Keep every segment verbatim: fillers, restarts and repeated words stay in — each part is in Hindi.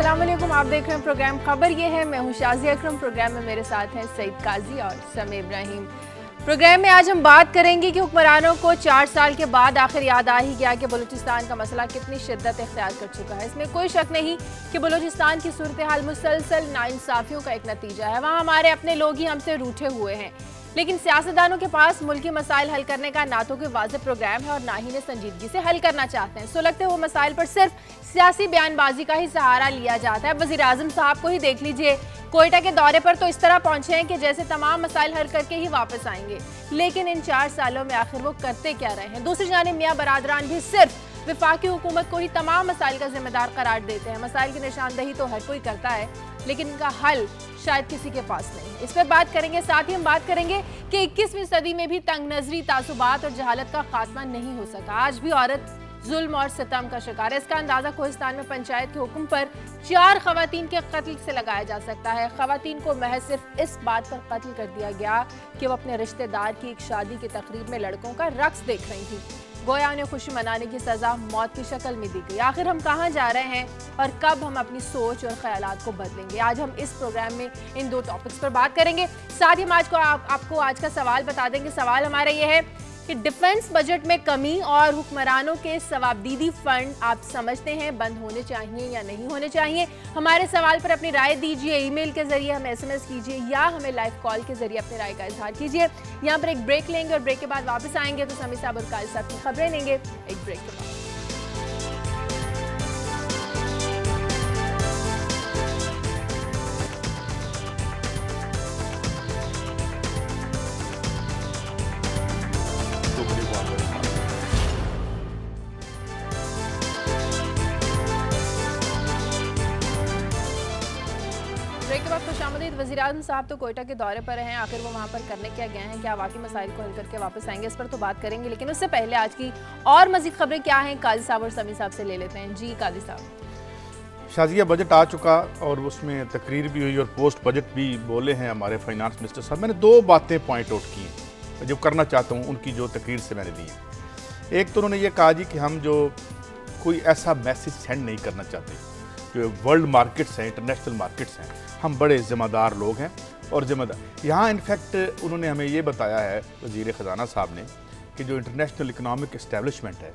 अस्सलाम वालेकुम, आप देख रहे हैं प्रोग्राम खबर। ये है, मैं हूं शाज़िया अकरम। प्रोग्राम में मेरे साथ हैं सईद काजी और समी इब्राहिम। प्रोग्राम में आज हम बात करेंगे कि हुक्मरानों को चार साल के बाद आखिर याद आ ही गया कि बलूचिस्तान का मसला कितनी शिद्दत इख्तियार कर चुका है। इसमें कोई शक नहीं कि बलूचिस्तान की सूरत हाल मुसलसल नाइंसाफियों का एक नतीजा है। वहाँ हमारे अपने लोग ही हमसे रूठे हुए हैं, लेकिन सियासतदानों के पास मुल्की मसाइल हल करने का ना तो कोई वाज़ेह प्रोग्राम है और ना ही ने संजीदगी से हल करना चाहते हैं। सो लगते हैं वो मसाइल पर सिर्फ सियासी बयानबाजी का ही सहारा लिया जाता है। वज़ीर आज़म साहब को ही देख लीजिए, कोयटा के दौरे पर तो इस तरह पहुंचे हैं कि जैसे तमाम मसाइल हल करके ही वापस आएंगे, लेकिन इन चार सालों में आखिर वो करते क्या रहे हैं। दूसरी जानिब मियाँ बरादरान भी सिर्फ वफाकी हुकूमत को ही तमाम मसाइल का जिम्मेदार करार देते हैं। मसाइल की निशानदही तो हर कोई करता है, लेकिन इनका हल शायद किसी के पास नहीं। इस पर बात करेंगे। साथ ही हम बात करेंगे कि इक्कीसवीं सदी में भी तंग नजरी, तासुबात और जहालत का खात्मा नहीं हो सका। आज भी औरत जुल्म और सितम का शिकार है। इसका अंदाजा कोहिस्तान में पंचायत के हुक्म पर चार खवातीन के कत्ल से लगाया जा सकता है। खवातीन को महज सिर्फ इस बात पर कत्ल कर दिया गया कि वो अपने रिश्तेदार की एक शादी की तकरीब में लड़कों का रक्स देख रही थी। गोया उन्हें खुशी मनाने की सजा मौत की शक्ल में दी गई। आखिर हम कहाँ जा रहे हैं और कब हम अपनी सोच और ख्यालात को बदलेंगे? आज हम इस प्रोग्राम में इन दो टॉपिक्स पर बात करेंगे। साथ ही हम आज को आप, आपको आज का सवाल बता देंगे। सवाल हमारा ये है कि डिफेंस बजट में कमी और हुक्मरानों के सवाबदीदी फंड आप समझते हैं बंद होने चाहिए या नहीं होने चाहिए? हमारे सवाल पर अपनी राय दीजिए। ईमेल के जरिए हमें एसएमएस कीजिए या हमें लाइव कॉल के जरिए अपनी राय का इजहार कीजिए। यहाँ पर एक ब्रेक लेंगे और ब्रेक के बाद वापस आएंगे तो समी साहब और काली साहब की खबरें लेंगे। एक ब्रेक के बाद वज़ीर आज़म साहब तो कोयटा के दौरे पर हैं। आखिर वो वहाँ पर करने क्या गए हैं? क्या वाकई मसाइल को हल करके वापस आएंगे? इस पर तो बात करेंगे, लेकिन उससे पहले आज की और मजीद खबरें क्या हैं काजी साहब और समी साहब से ले लेते हैं। जी काजी साहब। शाजिया, बजट आ चुका और उसमें तकरीर भी हुई और पोस्ट बजट भी बोले हैं हमारे फाइनेंस मिनिस्टर साहब। मैंने दो बातें पॉइंट आउट की हैं जो करना चाहता हूँ उनकी जो तकरीर से मैंने दी है। एक तो उन्होंने ये कहा जी कि हम जो कोई ऐसा मैसेज सेंड नहीं करना चाहते। जो वर्ल्ड मार्केट्स हैं, इंटरनेशनल मार्केट्स हैं, हम बड़े ज़िम्मेदार लोग हैं और ज़िम्मेदार यहाँ इनफैक्ट उन्होंने हमें ये बताया है वज़ीर ख़जाना साहब ने कि जो इंटरनेशनल इकनॉमिक इस्टेब्लिशमेंट है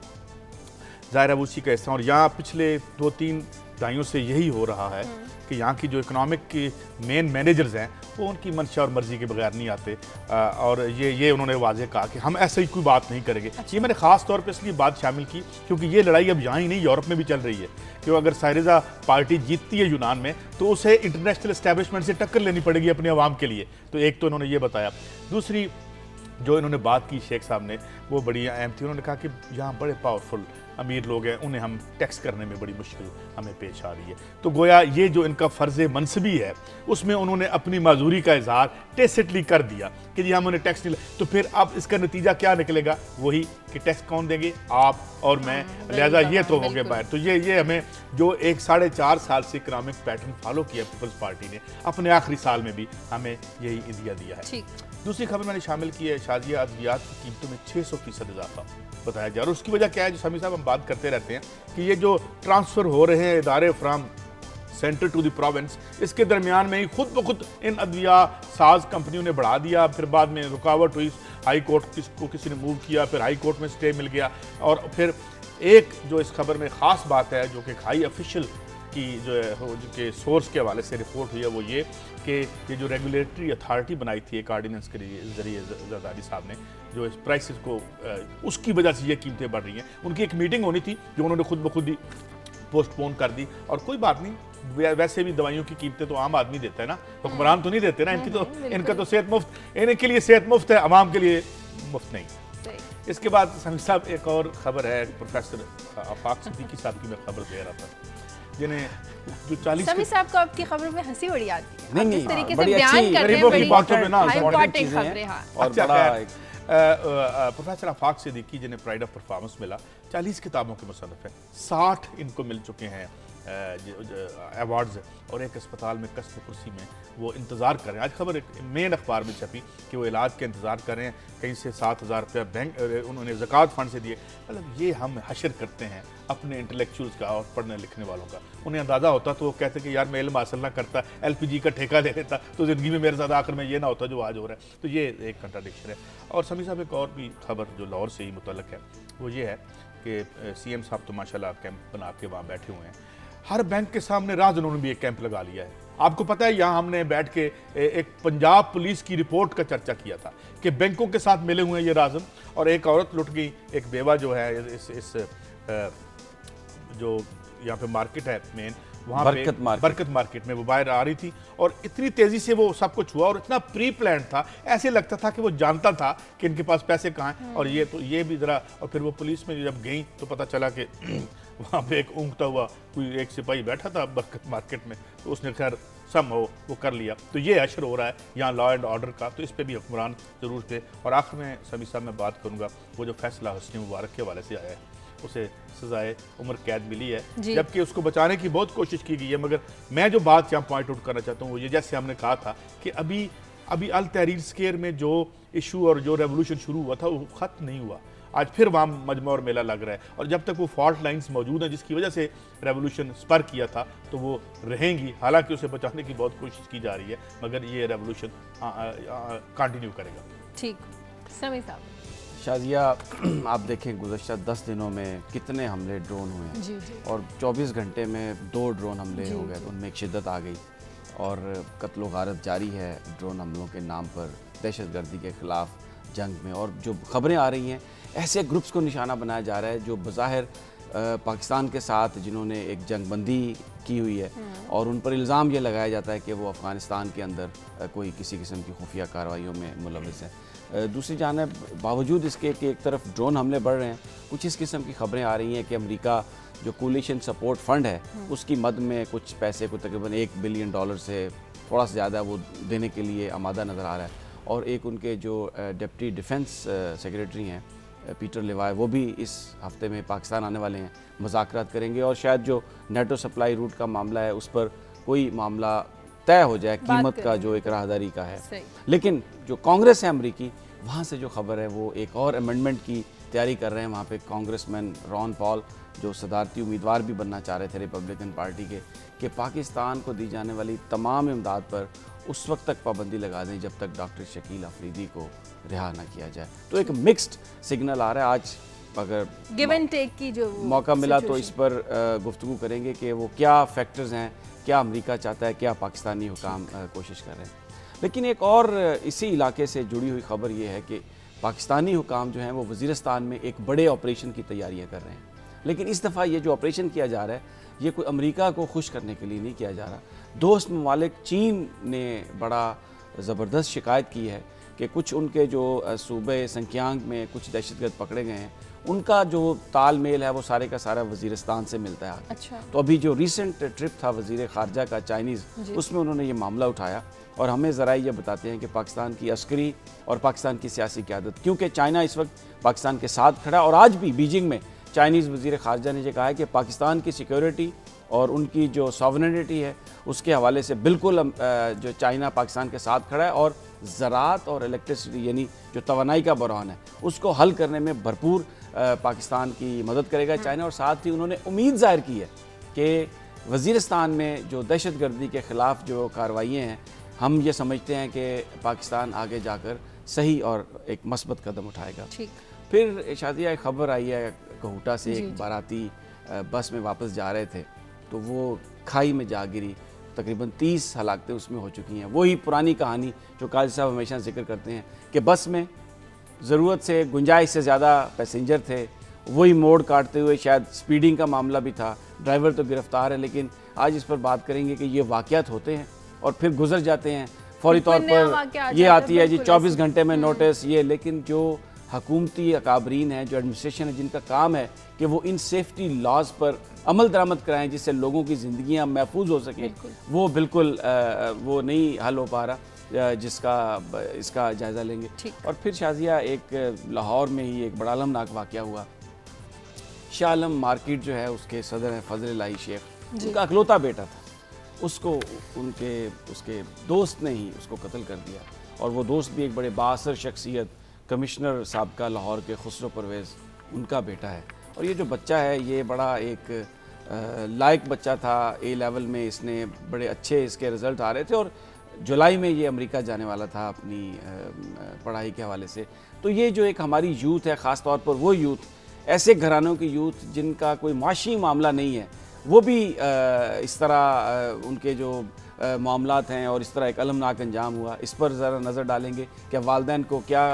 ज़ाहिर है उसी का हिस्सा, और यहाँ पिछले दो तीन दाइयों से यही हो रहा है कि यहाँ की जो इकनॉमिक की मेन मैनेजर्स हैं वो उनकी मंशा और मर्ज़ी के बगैर नहीं आते। आ, और ये ये उन्होंने वाज़ेह कहा कि हम ऐसे ही कोई बात नहीं करेंगे। अच्छा। ये मैंने ख़ास तौर पे इसलिए बात शामिल की क्योंकि ये लड़ाई अब यहाँ ही नहीं यूरोप में भी चल रही है कि अगर सायरज़ा पार्टी जीतती है यूनान में तो उसे इंटरनेशनल इस्टेब्लिशमेंट से टक्कर लेनी पड़ेगी अपने अवाम के लिए। तो एक तो इन्होंने ये बताया। दूसरी जो इन्होंने बात की शेख साहब ने वो बड़ी अहम थी। उन्होंने कहा कि यहाँ बड़े पावरफुल अमीर लोग हैं, उन्हें हम टैक्स करने में बड़ी मुश्किल हमें पेश आ रही है। तो गोया ये जो इनका फ़र्ज़ मनसबी है उसमें उन्होंने अपनी माजूरी का इजहार टेसिटली कर दिया कि जी हम उन्हें टैक्स नहीं। तो फिर अब इसका नतीजा क्या निकलेगा? वही कि टैक्स कौन देंगे? आप और मैं। लिहाजा ये तो हो गए बाहर। तो ये ये हमें जो एक साढ़े चार साल से इकनॉमिक पैटर्न फॉलो किया पीपल्स पार्टी ने, अपने आखिरी साल में भी हमें यही इंदिया दिया है। दूसरी खबर मैंने शामिल की है शाजिया, अद्वियात की कीमतों में छः सौ फीसद इजाफा बताया जा रहा है। और उसकी वजह क्या है? जो समी साहब हम बात करते रहते हैं कि ये जो ट्रांसफ़र हो रहे हैं इदारे from centre to the province, इसके दरमियान में ही खुद ब खुद इन अद्विया साज कंपनियों ने बढ़ा दिया। फिर बाद में रुकावट हुई, हाई कोर्ट को किसी ने मूव किया, फिर हाई कोर्ट में स्टे मिल गया। और फिर एक जो इस खबर में ख़ास बात है जो कि हाई ऑफिशियल की जो है जो कि सोर्स के हवाले से रिपोर्ट हुई है वो ये कि ये जो रेगुलेटरी अथॉरिटी बनाई थी एक ऑर्डिनेंस के जरिए जरदारी साहब ने जो इस प्राइसेस को उसकी वजह से ये कीमतें बढ़ रही हैं। उनकी एक मीटिंग होनी थी जो उन्होंने खुद ब खुद ही पोस्टपोन कर दी। और कोई बात नहीं, वैसे भी दवाइयों की कीमतें तो आम आदमी देता है ना, हुक्मरान तो नहीं देते ना। इनकी तो इनका तो सेहत मुफ्त, इनके लिए सेहत मुफ्त है, आवाम के लिए मुफ्त नहीं। इसके बाद समी साहब एक और खबर है प्रोफेसर आफाक सिद्दीकी साहब की मैं खबर दे रहा था जिन्हें जो चालीस समी साहब को आपकी खबर में हंसी बड़ी आती है। नहीं, इस तरीके से बयान करते हैं बड़ी बातों में ना इंपॉर्टेंट खबरें। हाँ, और बड़ा प्रोफेसर आफाक सिद्दीकी जिन्हें प्राइड ऑफ परफॉर्मेंस मिला, चालीस किताबों के मुसन्निफ है, साठ इनको मिल चुके हैं अवार्ड्स और एक अस्पताल में कस्ब कुर्सी में वो इंतज़ार कर रहे हैं। आज खबर एक मेन अखबार में छपी कि वो इलाज के इंतज़ार कर रहे हैं, कहीं से सात हज़ार रुपया बैंक उन्होंने ज़कात फंड से दिए। मतलब ये हम हशर करते हैं अपने इंटेलेक्चुअल्स का और पढ़ने लिखने वालों का। उन्हें अंदाज़ा होता तो वो कहते कि यार मैं इल्म हासिल ना करता, एल पी जी का ठेका ले लेता तो ज़िंदगी में मेरे साथ आखिर में ये ना होता जो आज हो रहा है। तो ये एक कंट्राडिक्शन है। और समी साहब एक और भी खबर जो लाहौर से ही मुतल्लक है वो ये है कि सी एम साहब तो माशाल्लाह कैंप बना के वहाँ बैठे हुए हैं। हर बैंक के सामने राजनों ने भी एक कैंप लगा लिया है। आपको पता है यहाँ हमने बैठ के एक पंजाब पुलिस की रिपोर्ट का चर्चा किया था कि बैंकों के साथ मिले हुए हैं ये राजन, और एक औरत लुट गई, एक बेवा जो है इस इस जो यहाँ पे मार्केट है मेन वहाँ बरकत पे मार्केट। बरकत मार्केट में वो बाहर आ रही थी और इतनी तेजी से वो सब कुछ हुआ और इतना प्री प्लान था, ऐसे लगता था कि वो जानता था कि इनके पास पैसे कहाँ हैं। और ये तो ये भी ज़रा, और फिर वो पुलिस में जब गई तो पता चला कि वहाँ पे एक ऊँगता हुआ कोई एक सिपाही बैठा था बरकत मार्केट में, तो उसने खैर सम हो वो कर लिया। तो ये अशर हो रहा है यहाँ लॉ एंड ऑर्डर का, तो इस पर भी हुक्मरान ज़रूर थे। और आखिर में समी साहब मैं बात करूँगा वो जो फैसला हुस्न मुबारक के हवाले से आया है, उसे सजाए उम्र कैद मिली है, जबकि उसको बचाने की बहुत कोशिश की गई है। मगर मैं जो बात यहाँ पॉइंट आउट करना चाहता हूँ वो ये, जैसे हमने कहा था कि अभी अभी अल तहरीर स्क्वायर में जो इशू और जो रेवोल्यूशन शुरू हुआ था वो ख़त्म नहीं हुआ। आज फिर वहाँ मजमा और मेला लग रहा है और जब तक वो फॉल्ट लाइंस मौजूद हैं जिसकी वजह से रेवोल्यूशन स्पर किया था तो वो रहेंगी। हालांकि उसे बचाने की बहुत कोशिश की जा रही है मगर ये रेवोल्यूशन कंटिन्यू करेगा। ठीक, समी साहब। शाजिया, आप देखें गुज़श्ता दस दिनों में कितने हमले ड्रोन हुए हैं जी जी। और चौबीस घंटे में दो ड्रोन हमले जी हो गए, तो उनमें एक शिद्दत आ गई और कत्ल गारत जारी है ड्रोन हमलों के नाम पर, दहशतगर्दी के ख़िलाफ़ जंग में। और जो ख़बरें आ रही हैं ऐसे ग्रुप्स को निशाना बनाया जा रहा है जो बज़ाहिर पाकिस्तान के साथ जिन्होंने एक जंगबंदी की हुई है और उन पर इल्ज़ाम ये लगाया जाता है कि वो अफ़गानिस्तान के अंदर कोई किसी किस्म की खुफिया कार्रवाइयों में मुलविस है। दूसरी जानिब बावजूद इसके कि एक तरफ ड्रोन हमले बढ़ रहे हैं, कुछ इस किस्म की खबरें आ रही हैं कि अमेरिका जो कोलिशन सपोर्ट फ़ंड है उसकी मद में कुछ पैसे को तकरीबन एक बिलियन डॉलर से थोड़ा सा ज़्यादा वो देने के लिए आमादा नज़र आ रहा है। और एक उनके जो डिप्टी डिफेंस सेक्रेटरी हैं पीटर लेवाय, वो भी इस हफ्ते में पाकिस्तान आने वाले हैं, मुज़ाकरात करेंगे और शायद जो नेटो सप्लाई रूट का मामला है उस पर कोई मामला तय हो जाए, कीमत का जो एक राहदारी का है। लेकिन जो कांग्रेस है अमरीकी, वहाँ से जो खबर है वो एक और अमेंडमेंट की तैयारी कर रहे हैं। वहाँ पे कांग्रेसमैन रॉन पॉल जो सदारती उम्मीदवार भी बनना चाह रहे थे रिपब्लिकन पार्टी के, कि पाकिस्तान को दी जाने वाली तमाम इमदाद पर उस वक्त तक पाबंदी लगा दें जब तक डॉक्टर शकील अफरीदी को रिहा ना किया जाए। तो एक मिक्स्ड सिग्नल आ रहा है। आज अगर गिव एंड टेक की जो मौका मिला तो इस पर गुफ्तगू करेंगे कि वो क्या फैक्टर्स हैं, क्या अमेरिका चाहता है, क्या पाकिस्तानी हुकाम कोशिश कर रहे हैं। लेकिन एक और इसी इलाके से जुड़ी हुई खबर ये है कि पाकिस्तानी हुकाम जो हैं वो वज़ीरिस्तान में एक बड़े ऑपरेशन की तैयारियां कर रहे हैं। लेकिन इस दफ़ा ये जो ऑपरेशन किया जा रहा है ये कोई अमेरिका को खुश करने के लिए नहीं किया जा रहा। दोस्त ममालिक चीन ने बड़ा ज़बरदस्त शिकायत की है कि कुछ उनके जो सूबे संक्यांग में कुछ दहशतगर्द पकड़े गए हैं उनका जो तालमेल है वो सारे का सारा वज़ीरिस्तान से मिलता है। अच्छा। तो अभी जो रिसेंट ट्रिप था वज़ीर ख़ारजा का चाइनीज़, उसमें उन्होंने ये मामला उठाया और हमें ज़रा ये बताते हैं कि पाकिस्तान की अस्करी और पाकिस्तान की सियासी क़यादत, क्योंकि चाइना इस वक्त पाकिस्तान के साथ खड़ा और आज भी बीजिंग में चाइनीज़ वज़ीर ख़ारजा ने ये कहा है कि पाकिस्तान की सिक्योरिटी और उनकी जो सॉवरेनिटी है उसके हवाले से बिल्कुल जो चाइना पाकिस्तान के साथ खड़ा है और ज़राअत और इलेक्ट्रिसिटी यानी जो तवानाई का बहरान है उसको हल करने में भरपूर पाकिस्तान की मदद करेगा चाइना। और साथ ही उन्होंने उम्मीद ज़ाहिर की है कि वज़ीरिस्तान में जो दहशतगर्दी के ख़िलाफ़ जो कार्रवाइयाँ हैं, हम ये समझते हैं कि पाकिस्तान आगे जाकर सही और एक मस्बत कदम उठाएगा। फिर शादिया एक ख़बर आई है कहूटा से, एक बाराती बस में वापस जा रहे थे तो वो खाई में जा गिरी, तकरीबन तीस हलाकतें उसमें हो चुकी हैं। वही पुरानी कहानी जो काजी साहब हमेशा जिक्र करते हैं कि बस में ज़रूरत से गुंजाइश से ज़्यादा पैसेंजर थे, वही मोड़ काटते हुए शायद स्पीडिंग का मामला भी था, ड्राइवर तो गिरफ्तार है। लेकिन आज इस पर बात करेंगे कि ये वाक़यात होते हैं और फिर गुजर जाते हैं, फौरी तौर पर ये आती है जी चौबीस घंटे में नोटिस ये। लेकिन जो हकूमती अकाबरीन है, जो एडमिनिस्ट्रेशन है, जिनका काम है कि वो इन सेफ्टी लॉज पर अमल दरामद कराएं जिससे लोगों की ज़िंदगियाँ महफूज हो सकें, वो बिल्कुल आ, वो नहीं हल हो पा रहा, जिसका इसका जायज़ा लेंगे। और फिर शाजिया एक लाहौर में ही एक बड़ा अलमनाक वाक़या हुआ। शाह आलम मार्केट जो है उसके सदर हैं फजल इलाही शेख, उनका अकलौता बेटा था, उसको उनके उसके दोस्त ने ही उसको कत्ल कर दिया। और वो दोस्त भी एक बड़े बाअसर शख्सियत कमिश्नर साहब का लाहौर के खुसरो परवेज़, उनका बेटा है। और ये जो बच्चा है ये बड़ा एक लायक बच्चा था, ए लेवल में इसने बड़े अच्छे इसके रिज़ल्ट आ रहे थे और जुलाई में ये अमेरिका जाने वाला था अपनी पढ़ाई के हवाले से। तो ये जो एक हमारी यूथ है, ख़ास तौर पर वो यूथ, ऐसे घरानों की यूथ जिनका कोई माशी मामला नहीं है, वो भी इस तरह उनके जो मामलात हैं और इस तरह एक अलमनाक अंजाम हुआ, इस पर ज़रा नज़र डालेंगे कि वालिदैन को क्या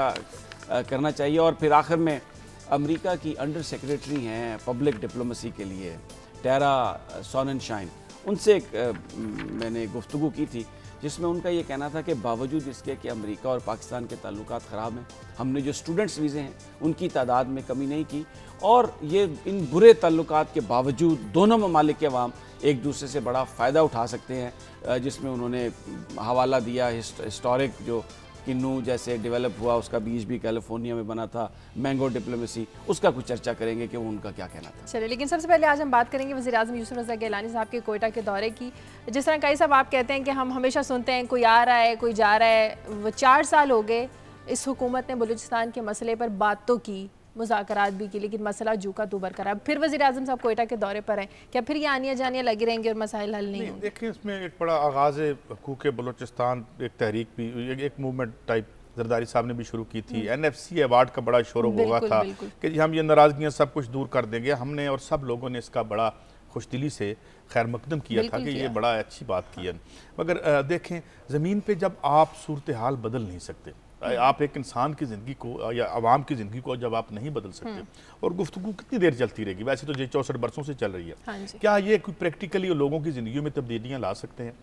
करना चाहिए। और फिर आखिर में अमेरिका की अंडर सेक्रेटरी हैं पब्लिक डिप्लोमेसी के लिए टेरा सॉननशाइन, उनसे एक मैंने गुफ्तगू की थी जिसमें उनका ये कहना था कि बावजूद इसके कि अमेरिका और पाकिस्तान के ताल्लुकात ख़राब हैं, हमने जो स्टूडेंट्स वीज़े हैं उनकी तादाद में कमी नहीं की और ये इन बुरे ताल्लुकात के बावजूद दोनों ममालिक के अवाम एक दूसरे से बड़ा फ़ायदा उठा सकते हैं। जिसमें उन्होंने हवाला दिया हिस्टोरिक जो किन्नू जैसे डेवलप हुआ, उसका बीज भी कैलिफोर्निया में बना था, मैंगो डिप्लोमेसी, उसका कुछ चर्चा करेंगे कि वो उनका क्या कहना था। चलिए, लेकिन सबसे पहले आज हम बात करेंगे वज़ीर आज़म यूसुफ रज़ा गिलानी साहब के कोयटा के दौरे की। जिस तरह कई साहब आप कहते हैं कि हम हमेशा सुनते हैं कोई आ रहा है कोई जा रहा है, वो चार साल हो गए इस हुकूमत ने बलूचिस्तान के मसले पर बात तो की, मुज़ाकरात भी की, लेकिन मसला जू का तू बरकरार। फिर वज़ीर आज़म साहब कोयटा के दौरे पर हैं, क्या फिर ये आनिया जानियाँ लगी रहेंगी और मसाइल हल नहीं होंगे? देखिए, इसमें एक बड़ा आगाज़ हकूक़ बलूचिस्तान एक तहरीक भी, एक मूवमेंट टाइप जरदारी साहब ने भी शुरू की थी। एन एफ सी अवार्ड का बड़ा शोर हुआ था कि हम ये नाराज़गियाँ सब कुछ दूर कर देंगे। हमने और सब लोगों ने इसका बड़ा खुशदिली से खैर मकदम किया था कि ये बड़ा अच्छी बात की है। मगर देखें, ज़मीन पे जब आप सूरत हाल बदल नहीं सकते, आप एक इंसान की ज़िंदगी को या आवाम की ज़िंदगी को जब आप नहीं बदल सकते, और गुफ्तगू कितनी देर चलती रहेगी? वैसे तो ये चौसठ बरसों से चल रही है। हाँ, क्या ये कोई प्रैक्टिकली लोगों की ज़िंदगी में तब्दीलियाँ ला सकते हैं?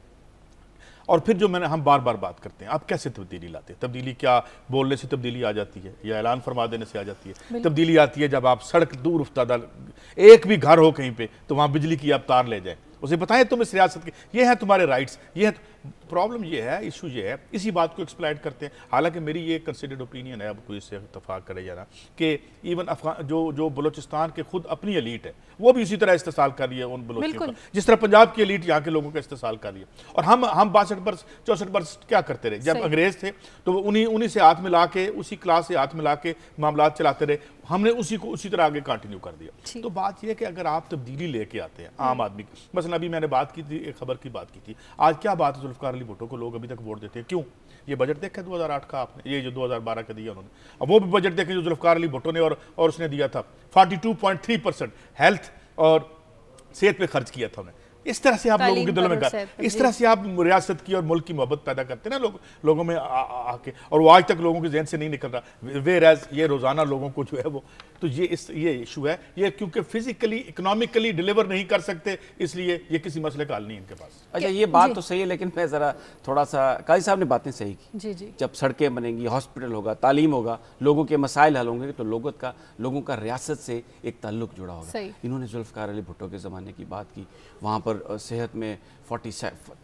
और फिर जो मैंने हम बार बार बात करते हैं, आप कैसे तब्दीली लाते हैं? तब्दीली क्या बोलने से तब्दीली आ जाती है या ऐलान फरमा देने से आ जाती है? तब्दीली आती है जब आप सड़क दूर उफ्तादा, एक भी घर हो कहीं पे तो वहाँ बिजली की आप तार ले जाए, उसे बताएं तुम इस रियासत के, ये हैं तुम्हारे राइट्स, ये है। प्रॉब्लम ये है, इशू ये है, इसी बात को एक्सप्लॉइट करते हैं। हालांकि मेरी ये कंसिडर्ड ओपिनियन है, अब कोई इससे इत्तफाक करे जाना, कि इवन अफगान जो जो बलूचिस्तान के खुद अपनी एलीट है वो भी इसी तरह इस्तेसाल कर रही है उन बलोचियों का, जिस तरह पंजाब की एलीट यहाँ के लोगों का इस्तेसाल कर रही है। और हम हम बासठ बरस चौसठ बरस क्या करते रहे? जब अंग्रेज थे तो उन्हीं उन्हीं से हाथ मिला के, उसी क्लास से हाथ मिला के मामला चलाते रहे, हमने उसी को उसी तरह आगे कंटिन्यू कर दिया। तो बात यह है कि अगर आप तब्दीली लेके आते हैं आम आदमी की, मसलन अभी मैंने बात की थी, एक खबर की बात की थी, आज क्या बात है, जुल्फ़िकार अली भुट्टो को लोग अभी तक वोट देते हैं, क्यों? ये बजट देखा दो हज़ार आठ का आपने, ये जो दो हज़ार बारह का दिया उन्होंने, अब वो भी बजट देखें जो जुल्फ़िकार अली भुट्टो ने और और उसने दिया था, बयालीस पॉइंट तीन परसेंट हेल्थ और सेहत पे खर्च किया था उन्हें। इस तरह से आप लोगों के दिलों में, इस तरह से आप रियासत की और मुल्क की मोहब्बत पैदा करते हैं ना लोग लोगों में आके, और वो आज तक लोगों के जहन से नहीं निकल रहा। वेयर एज ये रोजाना लोगों को जो है वो, तो ये इस ये इशू है, ये क्योंकि फिजिकली इकोनॉमिकली डिलीवर नहीं कर सकते, इसलिए ये किसी मसले का हल नहीं इनके पास। अच्छा, ये बात तो सही है, लेकिन मैं ज़रा थोड़ा सा, काजी साहब ने बातें सही की। जी जी। जब सड़कें बनेंगी, हॉस्पिटल होगा, तालीम होगा, लोगों के मसाइल हल होंगे, तो लोगों का लोगों का रियासत से एक ताल्लुक जुड़ा होगा। इन्होंने जुल्फ़िकार अली भुट्टो के ज़माने की बात की, वहाँ पर सेहत में बयालीस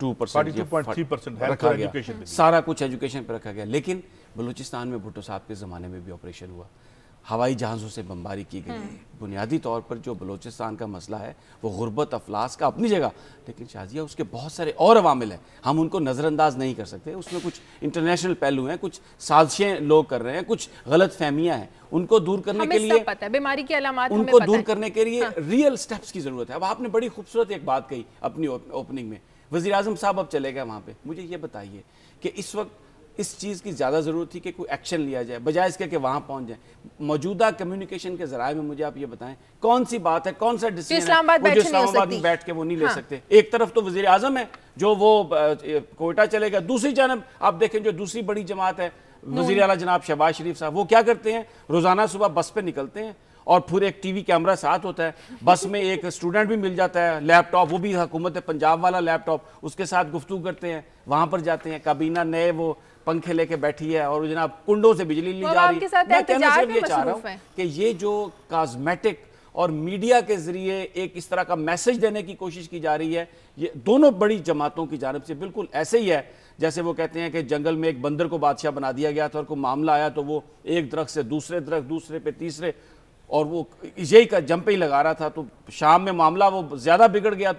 परसेंट रखा गया, सारा कुछ एजुकेशन पर रखा गया। लेकिन बलूचिस्तान में भुट्टो साहब के ज़माने में भी ऑपरेशन हुआ, हवाई जहाज़ों से बमबारी की गई। बुनियादी तौर पर जो बलूचिस्तान का मसला है वो गुर्बत अफलास का अपनी जगह, लेकिन शाजिया उसके बहुत सारे और अवामिल हैं, हम उनको नज़रअंदाज नहीं कर सकते। उसमें कुछ इंटरनेशनल पहलू हैं, कुछ साजिशें लोग कर रहे हैं, कुछ गलत फहमियाँ हैं, उनको दूर करने के लिए पता है, बीमारी की अलामत उनको दूर करने के लिए रियल स्टेप्स की ज़रूरत है। अब आपने बड़ी खूबसूरत एक बात कही अपनी ओपनिंग में, वज़ीर आज़म साहब अब चले गए वहाँ पे, मुझे ये बताइए कि इस वक्त इस चीज़ की ज़्यादा ज़रूरत थी कि कोई एक्शन लिया जाए, बजाय इसके कि वहाँ पहुँच जाए। मौजूदा कम्युनिकेशन के ज़राए में मुझे आप ये बताएं, कौन सी बात है, कौन सा डिसीजन है वो जो इस्लामाबाद में बैठ के वो नहीं ले सकते? एक तरफ तो वज़ीर आज़म है जो वो कोयटा चलेगा, दूसरी जानब आप देखें जो दूसरी बड़ी जमात है वज़ीर आला जनाब शहबाज शरीफ साहब, वो क्या करते हैं, रोज़ाना सुबह बस पे निकलते हैं और फिर एक टीवी कैमरा साथ होता है, बस में एक स्टूडेंट भी मिल जाता है, लैपटॉप, वो भी हुकूमत पंजाब वाला लैपटॉप, उसके साथ गुफ्तगू करते हैं, वहाँ पर जाते हैं, काबीना नए वो पंखे लेके बैठी है और जनाब कुंडों से बिजली ली जा रही है। मैं कहना सिर्फ ये चाह रहा हूँ कि ये जो कॉस्मेटिक और मीडिया के जरिए एक इस तरह का मैसेज देने की कोशिश की जा रही है, ये दोनों बड़ी जमातों की जानिब से बिल्कुल ऐसे ही है जैसे वो कहते हैं कि जंगल में एक बंदर को बादशाह बना दिया गया था और कोई मामला आया तो वो एक दरख्त से दूसरे दरख्त, दूसरे पे तीसरे, और वो यही का जंप ही लगा रहा था, तो शाम में मामला वो ज़्यादा बिगड़ गया तो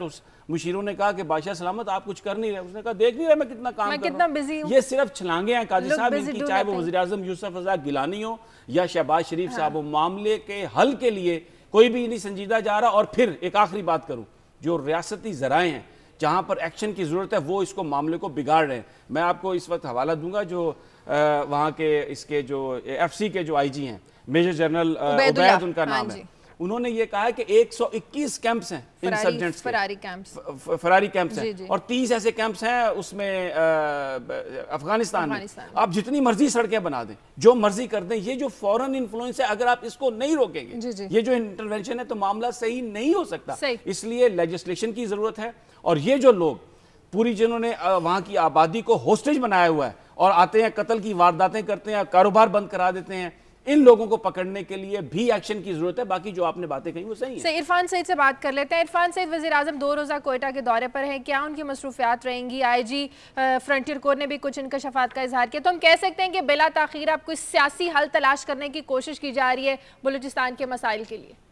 मुशीरों ने कहा कि बादशाह सलामत आप कुछ कर नहीं रहे, उसने कहा देख नहीं रहे मैं कितना काम मैं कर कितना रहा हूं। बिजी हूं। ये सिर्फ छलांगे हैं काजी लोग साहब busy इनकी, do चाहे वो nothing। वज़ीर आज़म यूसुफ रज़ा गिलानी हो या शहबाज शरीफ साहब हो, मामले के हल के लिए कोई भी नहीं संजीदा जा रहा। और फिर एक आखिरी बात करूं, जो रियासती ज़राए हैं जहां पर एक्शन की जरूरत है वो इसको मामले को बिगाड़ रहे हैं। मैं आपको इस वक्त हवाला दूंगा जो वहां के इसके जो एफसी के जो आईजी हैं, मेजर जनरल उबैद उनका नाम है, उन्होंने ये कहा है कि एक सौ इक्कीस कैंप्स हैं इंसर्जेंट्स के, फरारी कैंप्स फरारी कैंप्स हैं और तीस ऐसे कैंप्स हैं उसमें अफगानिस्तान में। आप जितनी मर्जी सड़कें बना दें, जो मर्जी कर दें, ये जो फॉरेन इन्फ्लुएंस है अगर आप इसको नहीं रोकेंगे, जी जी। ये जो इंटरवेंशन है तो मामला सही नहीं हो सकता। इसलिए लेजिस्लेशन की जरूरत है। और ये जो लोग पूरी जिन्होंने वहां की आबादी को होस्टेज बनाया हुआ है और आते हैं कत्ल की वारदातें करते हैं, कारोबार बंद करा देते हैं, इन लोगों को पकड़ने के लिए भी एक्शन की जरूरत है। बाकी जो आपने बातें कही वो सही है। इरफान सईद से बात कर लेते हैं। इरफान सईद वज़ीर आज़म दो रोज़ा कोयटा के दौरे पर हैं, क्या उनकी मसरूफियात रहेंगी? आईजी फ्रंटियर कोर ने भी कुछ इंकशाफात का इजहार किया, तो हम कह सकते हैं कि बिला ताखीर अब कोई सियासी हल तलाश करने की कोशिश की जा रही है बलूचिस्तान के मसाइल के लिए।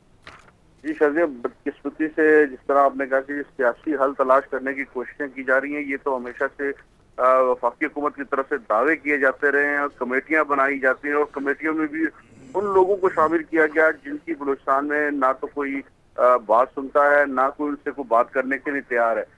जी शाजिया, बदकिस्मती से जिस तरह आपने कहा कि सियासी हल तलाश करने की कोशिशें की जा रही हैं, ये तो हमेशा से वफाकी हुकूमत की तरफ से दावे किए जाते रहे हैं और कमेटियां बनाई जाती हैं और कमेटियों में भी उन लोगों को शामिल किया गया जिनकी बलूचिस्तान में ना तो कोई बात सुनता है, ना कोई उनसे कोई बात करने के लिए तैयार है।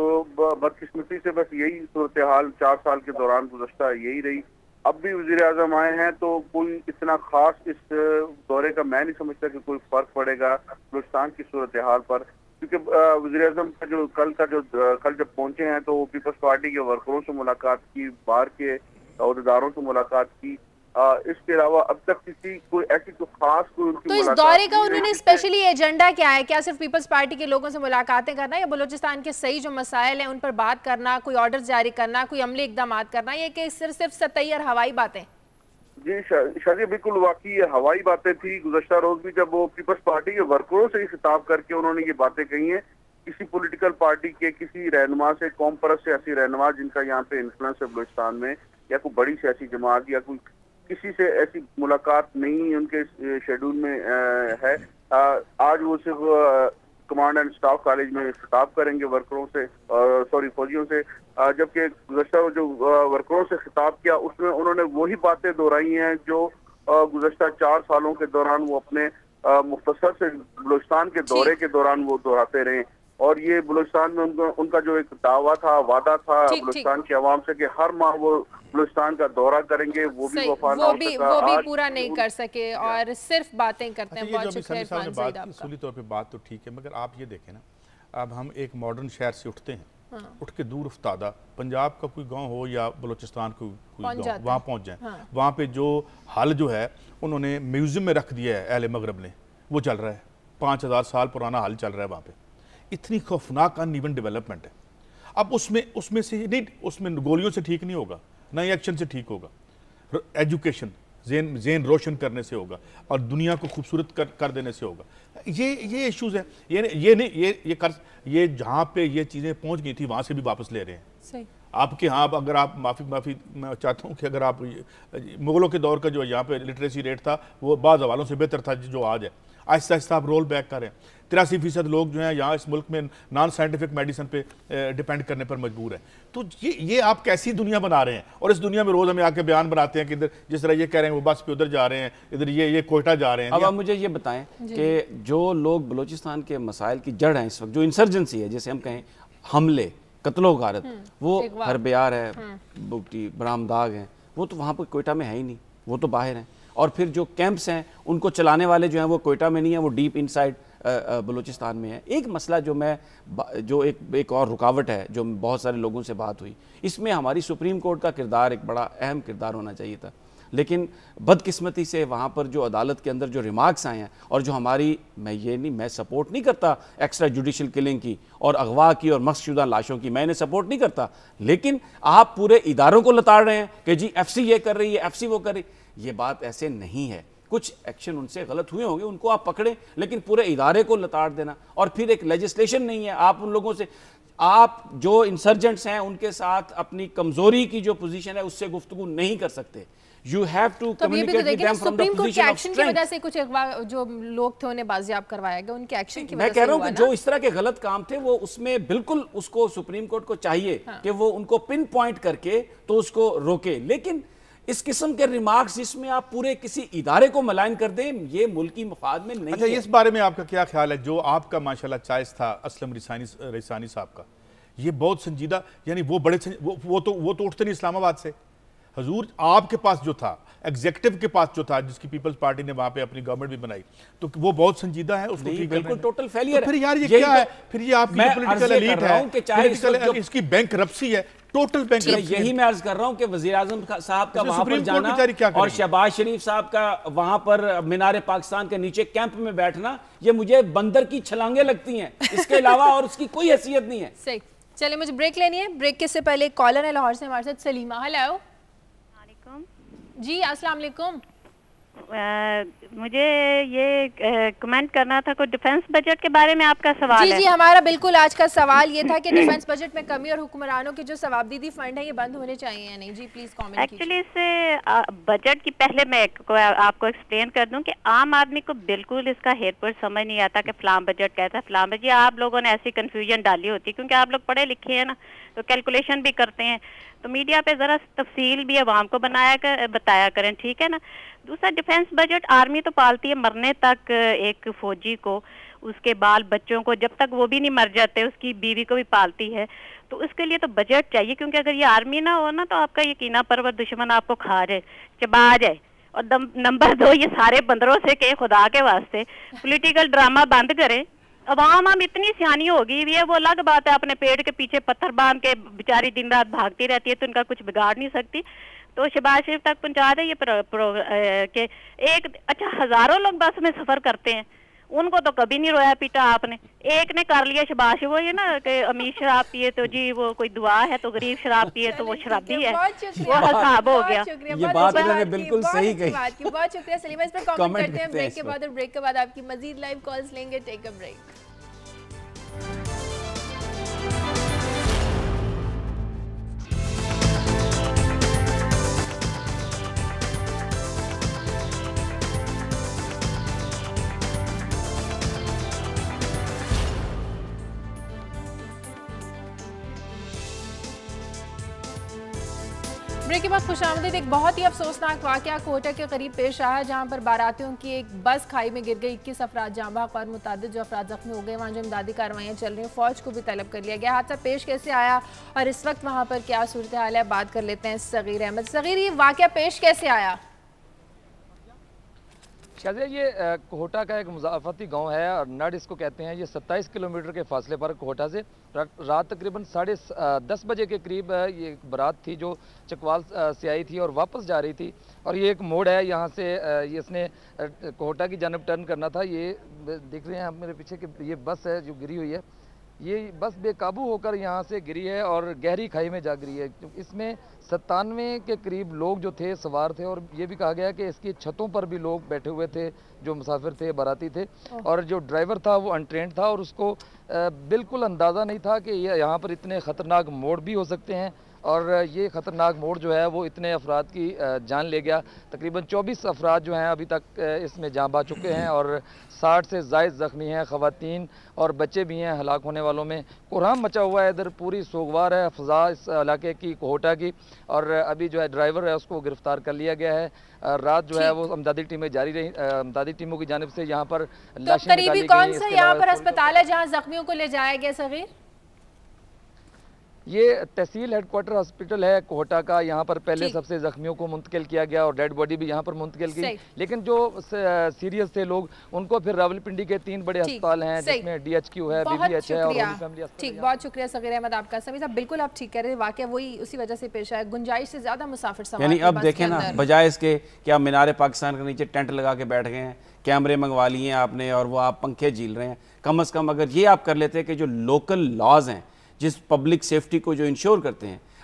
तो बदकिस्मती से बस यही सूरत हाल चार साल के दौरान गुज़श्ता यही रही। अब भी वज़ीर आज़म आए हैं तो कोई इतना खास इस दौरे का मैं नहीं समझता कि कोई फर्क पड़ेगा बलूचिस्तान की सूरत हाल पर, क्योंकि वज़ीर आज़म का जो कल का जो कल जब पहुंचे हैं तो पीपल्स पार्टी के वर्करों से मुलाकात की, बार के अहदेदारों से मुलाकात की, आ, इसके अलावा अब तक किसी कोई ऐसी तो खास कोई उनकी तो इस दौरे का उन्होंने स्पेशली एजेंडा क्या है? क्या सिर्फ पीपल्स पार्टी के लोगों से मुलाकातें करना या बलूचिस्तान के सही जो मसाइल हैं उन पर बात करना, कोई ऑर्डर जारी करना, कोई अमली इकदाम करना, या कि सिर्फ सिर्फ सतही और हवाई बातें? जी शादी बिल्कुल वाकई हवाई बातें थी। गुज़श्ता रोज भी जब वो पीपल्स पार्टी के वर्करों से ही खिताब करके उन्होंने ये बातें कही हैं, किसी पॉलिटिकल पार्टी के किसी रहनुमा से, कौम परस्त सियासी रहनुमा जिनका यहाँ पे इन्फ्लुएंस है बलूचिस्तान में, या कोई बड़ी सियासी जमात या कोई किसी से ऐसी मुलाकात नहीं उनके शेड्यूल में है। आज वो सिर्फ कमांड एंड स्टाफ कॉलेज में खिताब करेंगे वर्करों से, सॉरी फौजियों से, जबकि गुज़श्ता जो वर्करों से खिताब किया उसमें उन्होंने वही बातें दोहराई हैं जो गुज़श्ता चार सालों के दौरान वो अपने मुख्तसर से बलूचिस्तान के दौरे के दौरान वो दोहराते रहे। और ये बलूचिस्तान में उनका उनका जो एक दावा था, वादा था बलूचिस्तान की आवाम से कि हर माह वो बलूचिस्तान का दौरा करेंगे, वो भी वफा वो भी वो भी पूरा नहीं कर सके और सिर्फ बातें करते हैं। बहुत शुक्रिया इरफान सईद आपका। उसूली तौर पे बात तो ठीक है, मगर आप ये देखें ना, अब हम एक मॉडर्न शहर से उठते हैं, हाँ। उठ के दूर उफ्तादा पंजाब का कोई गांव हो या बलूचिस्तान का कोई गांव, वहाँ पहुँच जाए, हाँ। वहाँ पे जो हल जो है उन्होंने म्यूजियम में रख दिया है अहले मगरब ने, वो चल रहा है, पाँच हज़ार साल पुराना हल चल रहा है वहाँ पे। इतनी खौफनाक अनइवन डेवलपमेंट है। अब उसमें उसमें से नहीं, उसमें गोलियों से ठीक नहीं होगा, ना ही एक्शन से ठीक होगा। एजुकेशन जेन जेन रोशन करने से होगा और दुनिया को खूबसूरत कर कर देने से होगा। ये ये इश्यूज है। ये ये नहीं ये ये कर ये जहाँ पे ये चीज़ें पहुँच गई थी वहाँ से भी वापस ले रहे हैं। सही आपके यहाँ अगर आप माफ़ी माफ़ी मैं चाहता हूँ कि अगर आप मुग़लों के दौर का जो यहाँ पे लिटरेसी रेट था वो बाज़ हवालों से बेहतर था जो आज है। आहिस्ता आहिस्ता आप रोल बैक करें। तिरासी फीसद लोग जो हैं यहाँ इस मुल्क में नॉन साइंटिफिक मेडिसिन पे डिपेंड करने पर मजबूर हैं। तो ये ये आप कैसी दुनिया बना रहे हैं? और इस दुनिया में रोज़ हमें आके बयान बनाते हैं कि इधर जिस तरह ये कह रहे हैं वो बस पे उधर जा रहे हैं, इधर ये ये कोयटा जा रहे हैं। अब आप मुझे ये बताएं कि जो लोग बलूचिस्तान के मसाइल की जड़ हैं इस वक्त, जो इंसर्जेंसी है, जैसे हम कहें हमले, कत्लो गारत, वो हरबियार है, बुगटी, बरामदाग हैं, वो तो वहाँ पर कोयटा में है ही नहीं, वो तो बाहर हैं। और फिर जो कैंप्स हैं उनको चलाने वाले जो हैं वो कोयटा में नहीं है, वो डीप इनसाइड बलूचिस्तान में है। एक मसला जो मैं जो एक एक और रुकावट है जो बहुत सारे लोगों से बात हुई, इसमें हमारी सुप्रीम कोर्ट का किरदार एक बड़ा अहम किरदार होना चाहिए था, लेकिन बदकिस्मती से वहाँ पर जो अदालत के अंदर जो रिमार्क्स आए हैं और जो हमारी, मैं ये नहीं मैं सपोर्ट नहीं करता एक्स्ट्रा जुडिशल किलिंग की और अगवा की और मस्कशुदा लाशों की, मैंने सपोर्ट नहीं करता, लेकिन आप पूरे इदारों को लताड़ रहे हैं कि जी एफ सी ये कर रही है, एफ सी वो कर रही। ये बात ऐसे नहीं है। कुछ एक्शन उनसे गलत हुए होंगे, उनको आप पकड़ें, लेकिन पूरे इदारे को लताड़ देना और फिर एक लेजिस्लेशन नहीं है। आप उन लोगों से, आप जो इंसर्जेंट्स हैं उनके साथ अपनी कमज़ोरी की जो पोजीशन है उससे गुफ्तगू नहीं कर सकते। You have to communicate with them from the position of action की वजह से कुछ जो लोग थे उन्हें बाजियाब करवाया गया, उनके एक्शन की वजह से। मैं कह रहा हूं कि जो इस तरह के गलत काम थे वो उसमें बिल्कुल उसको सुप्रीम कोर्ट को चाहिए कि वो उनको पिन पॉइंट करके तो उसको रोके, लेकिन इस किस्म के रिमार्क्स जिसमें आप पूरे किसी इदारे को मलाइन कर दें, ये मुल्की मफाद में नहीं अच्छा, है। इस बारे में आपका क्या ख्याल है? जो आपका माशाल्लाह चॉइस था असलम रिसानी रिसानी साहब का, ये बहुत संजीदा, यानी वो बड़े वो, वो तो वो तो उठते नहीं इस्लामाबाद से। हजूर आपके पास जो था, एग्जीक्यूटिव के पास जो था, जिसकी पीपल्स पार्टी ने वहां पे अपनी गवर्नमेंट भी बनाई, तो वो बहुत संजीदा है, उसको ठीक बिल्कुल टोटल फेलियर है। फिर यार ये क्या है? फिर ये आपकी पॉलिटिकल एलीट है, पॉलिटिकल इसकी बैंकरप्सी है, टोटल बैंकरप्सी। यही मैं अर्ज कर रहा हूं कि वजीर आजम साहब का वहां पर जाना और शहबाज शरीफ साहब का वहां पर मीनार पाकिस्तान के नीचे कैंप में बैठना, ये मुझे बंदर की छलांगे लगती हैं, इसके अलावा और उसकी कोई हैसियत नहीं है। सही, चलिए मुझे ब्रेक लेनी है। ब्रेक के से पहले कॉलर है लाहौर से हमारे साथ सलीमा। हेलो जी, अस्सलाम वालेकुम। मुझे ये कमेंट करना था, कोई डिफेंस बजट के बारे में आपका सवाल जी, है? जी हमारा बिल्कुल आज का सवाल ये था कि डिफेंस बजट में कमी और हुक्मरानों के जो सवाबदीदी फंड है ये बंद होने चाहिए या नहीं। जी प्लीज कमेंट कीजिए। एक्चुअली इससे बजट की पहले मैं को, आपको एक्सप्लेन कर दूं कि आम आदमी को बिल्कुल इसका हेरपुर समझ नहीं आता कि फलां बजट कहता है फलां बजट। आप लोगों ने ऐसी कंफ्यूजन डाली होती क्योंकि आप लोग पढ़े लिखे हैं ना, तो कैलकुलेशन भी करते हैं, तो मीडिया पे जरा तफसील भी आवाम को बनाया कर, बताया करें, ठीक है ना। दूसरा, डिफेंस बजट आर्मी तो पालती है मरने तक एक फौजी को, उसके बाल बच्चों को, जब तक वो भी नहीं मर जाते उसकी बीवी को भी पालती है, तो उसके लिए तो बजट चाहिए, क्योंकि अगर ये आर्मी ना हो ना तो आपका यकीना परवर दुश्मन आपको खा जाए, चबा जाए। और नंबर दो, ये सारे बंदरों से के खुदा के वास्ते पॉलिटिकल ड्रामा बंद करें। अवाम हम इतनी सियानी होगी भी है, वो अलग बात है, अपने पेड़ के पीछे पत्थर बांध के बेचारी दिन रात भागती रहती है, तो उनका कुछ बिगाड़ नहीं सकती। तो शहबाज शरीफ तक पहुंचा दे ये प्रो, प्रो, ए, के एक अच्छा हजारों लोग बस में सफर करते हैं, उनको तो कभी नहीं रोया पीटा आपने। एक ने कर लिया शहबाज, वो ये ना कि अमीर शराब पिए तो जी वो कोई दुआ है, तो गरीब शराब पिए तो वो शराबी है, वो हिसाब हो गया। ये बात उन्होंने बिल्कुल सही कही। बहुत शुक्रिया सलीमा, इस पर कमेंट करते हैं ब्रेक के बाद, और ब्रेक के बाद आपकी मजीद लाइव कॉल्स लेंगे। Take a break. ब्रेक के बाद खुशामदीद। एक बहुत ही अफसोसनाक वाकया कोटा के करीब पेश आया, जहां पर बारातियों की एक बस खाई में गिर गई, इक्कीस अफराद जाँ बहक और मुतादिद जो अफराद जख्मी हो गए। वहाँ जो इमदादी कार्रवाइयाँ चल रही हैं, फौज को भी तलब कर लिया गया। हादसा पेश कैसे आया और इस वक्त वहाँ पर क्या सूरत हाल है, बात कर लेते हैं सगीर अहमद। सगीर, ये वाकया पेश कैसे आया? शायद ये कोहटा का एक मुजाफती गांव है और नड इसको कहते हैं। ये सत्ताईस किलोमीटर के फासले पर कोहटा से रात तकरीबन साढ़े दस बजे के करीब ये एक बारात थी जो चकवाल से आई थी और वापस जा रही थी, और ये एक मोड़ है, यहाँ से ये इसने कोहटा की जानब टर्न करना था। ये देख रहे हैं आप मेरे पीछे कि ये बस है जो गिरी हुई है, ये बस बेकाबू होकर यहाँ से गिरी है और गहरी खाई में जा गिरी है। इसमें सत्तानवे के करीब लोग जो थे सवार थे, और ये भी कहा गया कि इसकी छतों पर भी लोग बैठे हुए थे जो मुसाफिर थे, बाराती थे, और जो ड्राइवर था वो अनट्रेंड था और उसको बिल्कुल अंदाज़ा नहीं था कि ये यहाँ पर इतने ख़तरनाक मोड़ भी हो सकते हैं, और ये ख़तरनाक मोड़ जो है वो इतने अफराद की जान ले गया। तकरीबन चौबीस अफराद जो हैं अभी तक इसमें जान पा चुके हैं और साठ से ज़ायद ज़ख्मी हैं, ख़वातीन और बच्चे भी हैं हलाक होने वालों में। कोहराम मचा हुआ है, इधर पूरी सोगवार है फ़ज़ा इस इलाके की कोहटा की, और अभी जो है ड्राइवर है उसको गिरफ़्तार कर लिया गया है। रात जो है वो अमदादी टीमें जारी रही, अमदादी टीमों की जानिब से यहाँ पर लाशें निकाली गई। कौन सा यहाँ पर अस्पताल है जहाँ ज़ख्मियों को ले जाया गया सगीर? ये तहसील हेडक्वार्टर हॉस्पिटल है कोहटा का, यहाँ पर पहले सबसे जख्मियों को मुंतकिल किया गया और डेड बॉडी भी यहाँ पर मुंतकिल की, लेकिन जो सीरियस थे लोग उनको फिर रावलपिंडी के तीन बड़े अस्पताल हैं जिसमें डीएचक्यू है, बीबीएच है और फैमिली अस्पताल। ठीक, बहुत शुक्रिया सगीर अहमद आपका। समीर साहब बिल्कुल आप ठीक कह रहे हैं, वाकया वही उसी वजह से पेश आया, गुंजाइश से ज्यादा मुसाफिर सवार। यानी अब देखें ना, बजाय इसके कि आप मीनार पाकिस्तान के नीचे टेंट लगा के बैठ गए हैं, कैमरे मंगवा लिए आपने और वो आप पंखे झील रहे हैं, कम अज कम अगर ये आप कर लेते हैं कि जो लोकल लॉज हैं जिस पब्लिक सेफ्टी को जो इंश्योर करते हैं,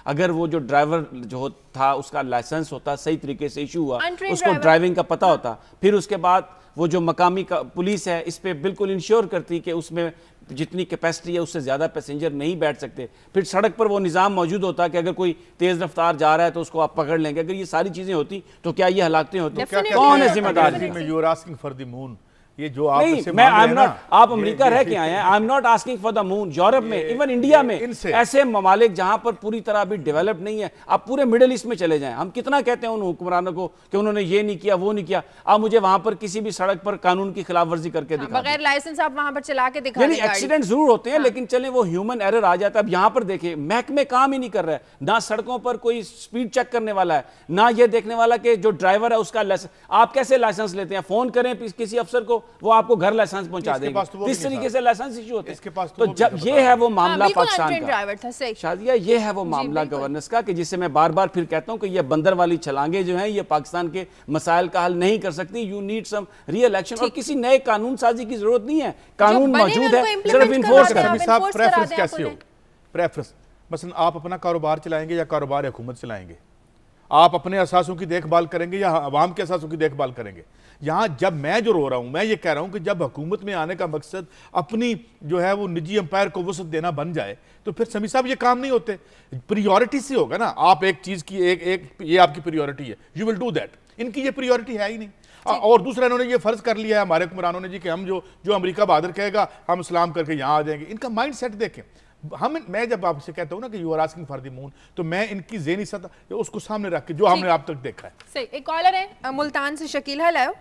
अगर वो जो ड्राइवर जो था उसका लाइसेंस होता, सही तरीके से इशू हुआ, Untrained उसको driver। ड्राइविंग का पता होता, फिर उसके बाद वो जो मकामी का पुलिस है इस पे बिल्कुल इंश्योर करती कि उसमें जितनी कैपेसिटी है उससे ज़्यादा पैसेंजर नहीं बैठ सकते, फिर सड़क पर वो निज़ाम मौजूद होता कि अगर कोई तेज़ रफ्तार जा रहा है तो उसको आप पकड़ लेंगे। अगर ये सारी चीज़ें होती तो क्या ये हालातें होती? Definitely। कौन है जिम्मेदार? You are asking for the moon, ये जो आप नहीं, इससे मैं मांग आई रहे एम हैं नॉट, ना, आप ये- अमेरिका ये- रह के आए हैं, I am not asking for the moon. Europe में, इवन इंडिया में इनसे- ऐसे ममालिक जहां पर पूरी तरह अभी डेवलप नहीं है, आप पूरे मिडिल ईस्ट में चले जाएं, हम कितना कहते हैं उन हुक्मरानों को कि उन्होंने ये नहीं किया वो नहीं किया, आप मुझे वहां पर किसी भी सड़क पर कानून की खिलाफ वर्जी करके दिखा बगैर लाइसेंस आप वहां पर चला के दिखा यानी दें गाड़ी। एक्सीडेंट जरूर होते हैं, लेकिन चले वो ह्यूमन एरर आ जाता है। अब यहाँ पर देखें, महकमे काम ही नहीं कर रहा है, ना सड़कों पर कोई स्पीड चेक करने वाला है, ना ये देखने वाला कि जो ड्राइवर है उसका लाइसेंस। आप कैसे लाइसेंस लेते हैं? फोन करें किसी अफसर को, वो आपको घर लाइसेंस पहुंचा देंगे। पास तो वो भी इस नहीं तरीके था। से लाइसेंस इशू होते इसके हैं। पास तो तो वो भी जब नहीं ये था। है वो हाँ, मामला बिल्कुल पाकिस्तान untrained का, ड्राइवर था, सही। शादिया, ये है वो मामला बिल्कुल। गवर्नेंस का कि जिसे मैं बार बार फिर कहता हूं कि ये बंदर वाली छलांगे जो हैं ये पाकिस्तान के मसाइल का हल नहीं कर सकती। You need some real action, और किसी नए कानून साजी की जरूरत नहीं है, कानून बने मौजूद उनको है, implement सिर्फ करवा इन्फोर्स दें करें। आप। अभी साहब enforce करा प्रेफरेंस दें कैसे आप हो? प्रेफरेंस मसलन आप अपना कारोबार चलाएंगे या कारोबार हुकूमत चलाएंगे? आप अपने असासों की देखभाल करेंगे या अवाम के असासों की देखभाल करेंगे? यहाँ जब मैं जो रो रहा हूँ, मैं ये कह रहा हूँ कि जब हुकूमत में आने का मकसद अपनी जो है वो निजी एम्पायर को वसत देना बन जाए तो फिर समी साहब ये काम नहीं होते। प्रियोरिटी से होगा ना, आप एक चीज़ की एक एक ये आपकी प्रियोरिटी है, यू विल डू दैट। इनकी ये प्रियोरिटी है ही नहीं। आ, और दूसरा इन्होंने ये फर्ज कर लिया है हमारे हुक्मरानों ने जी कि हम जो जो अमेरिका बहादुर कहेगा हम इस्लाम करके यहाँ आ जाएंगे। इनका माइंड सेट देखें। हम मैं जब आपसे कहता हूँ ना कि you are asking for the moon, तो मैं इनकी ज़हनी सतह उसको सामने रख के जो हमने अब तक देखा है। सही। एक कॉलर है अ, मुल्तान से, शकील। हेलो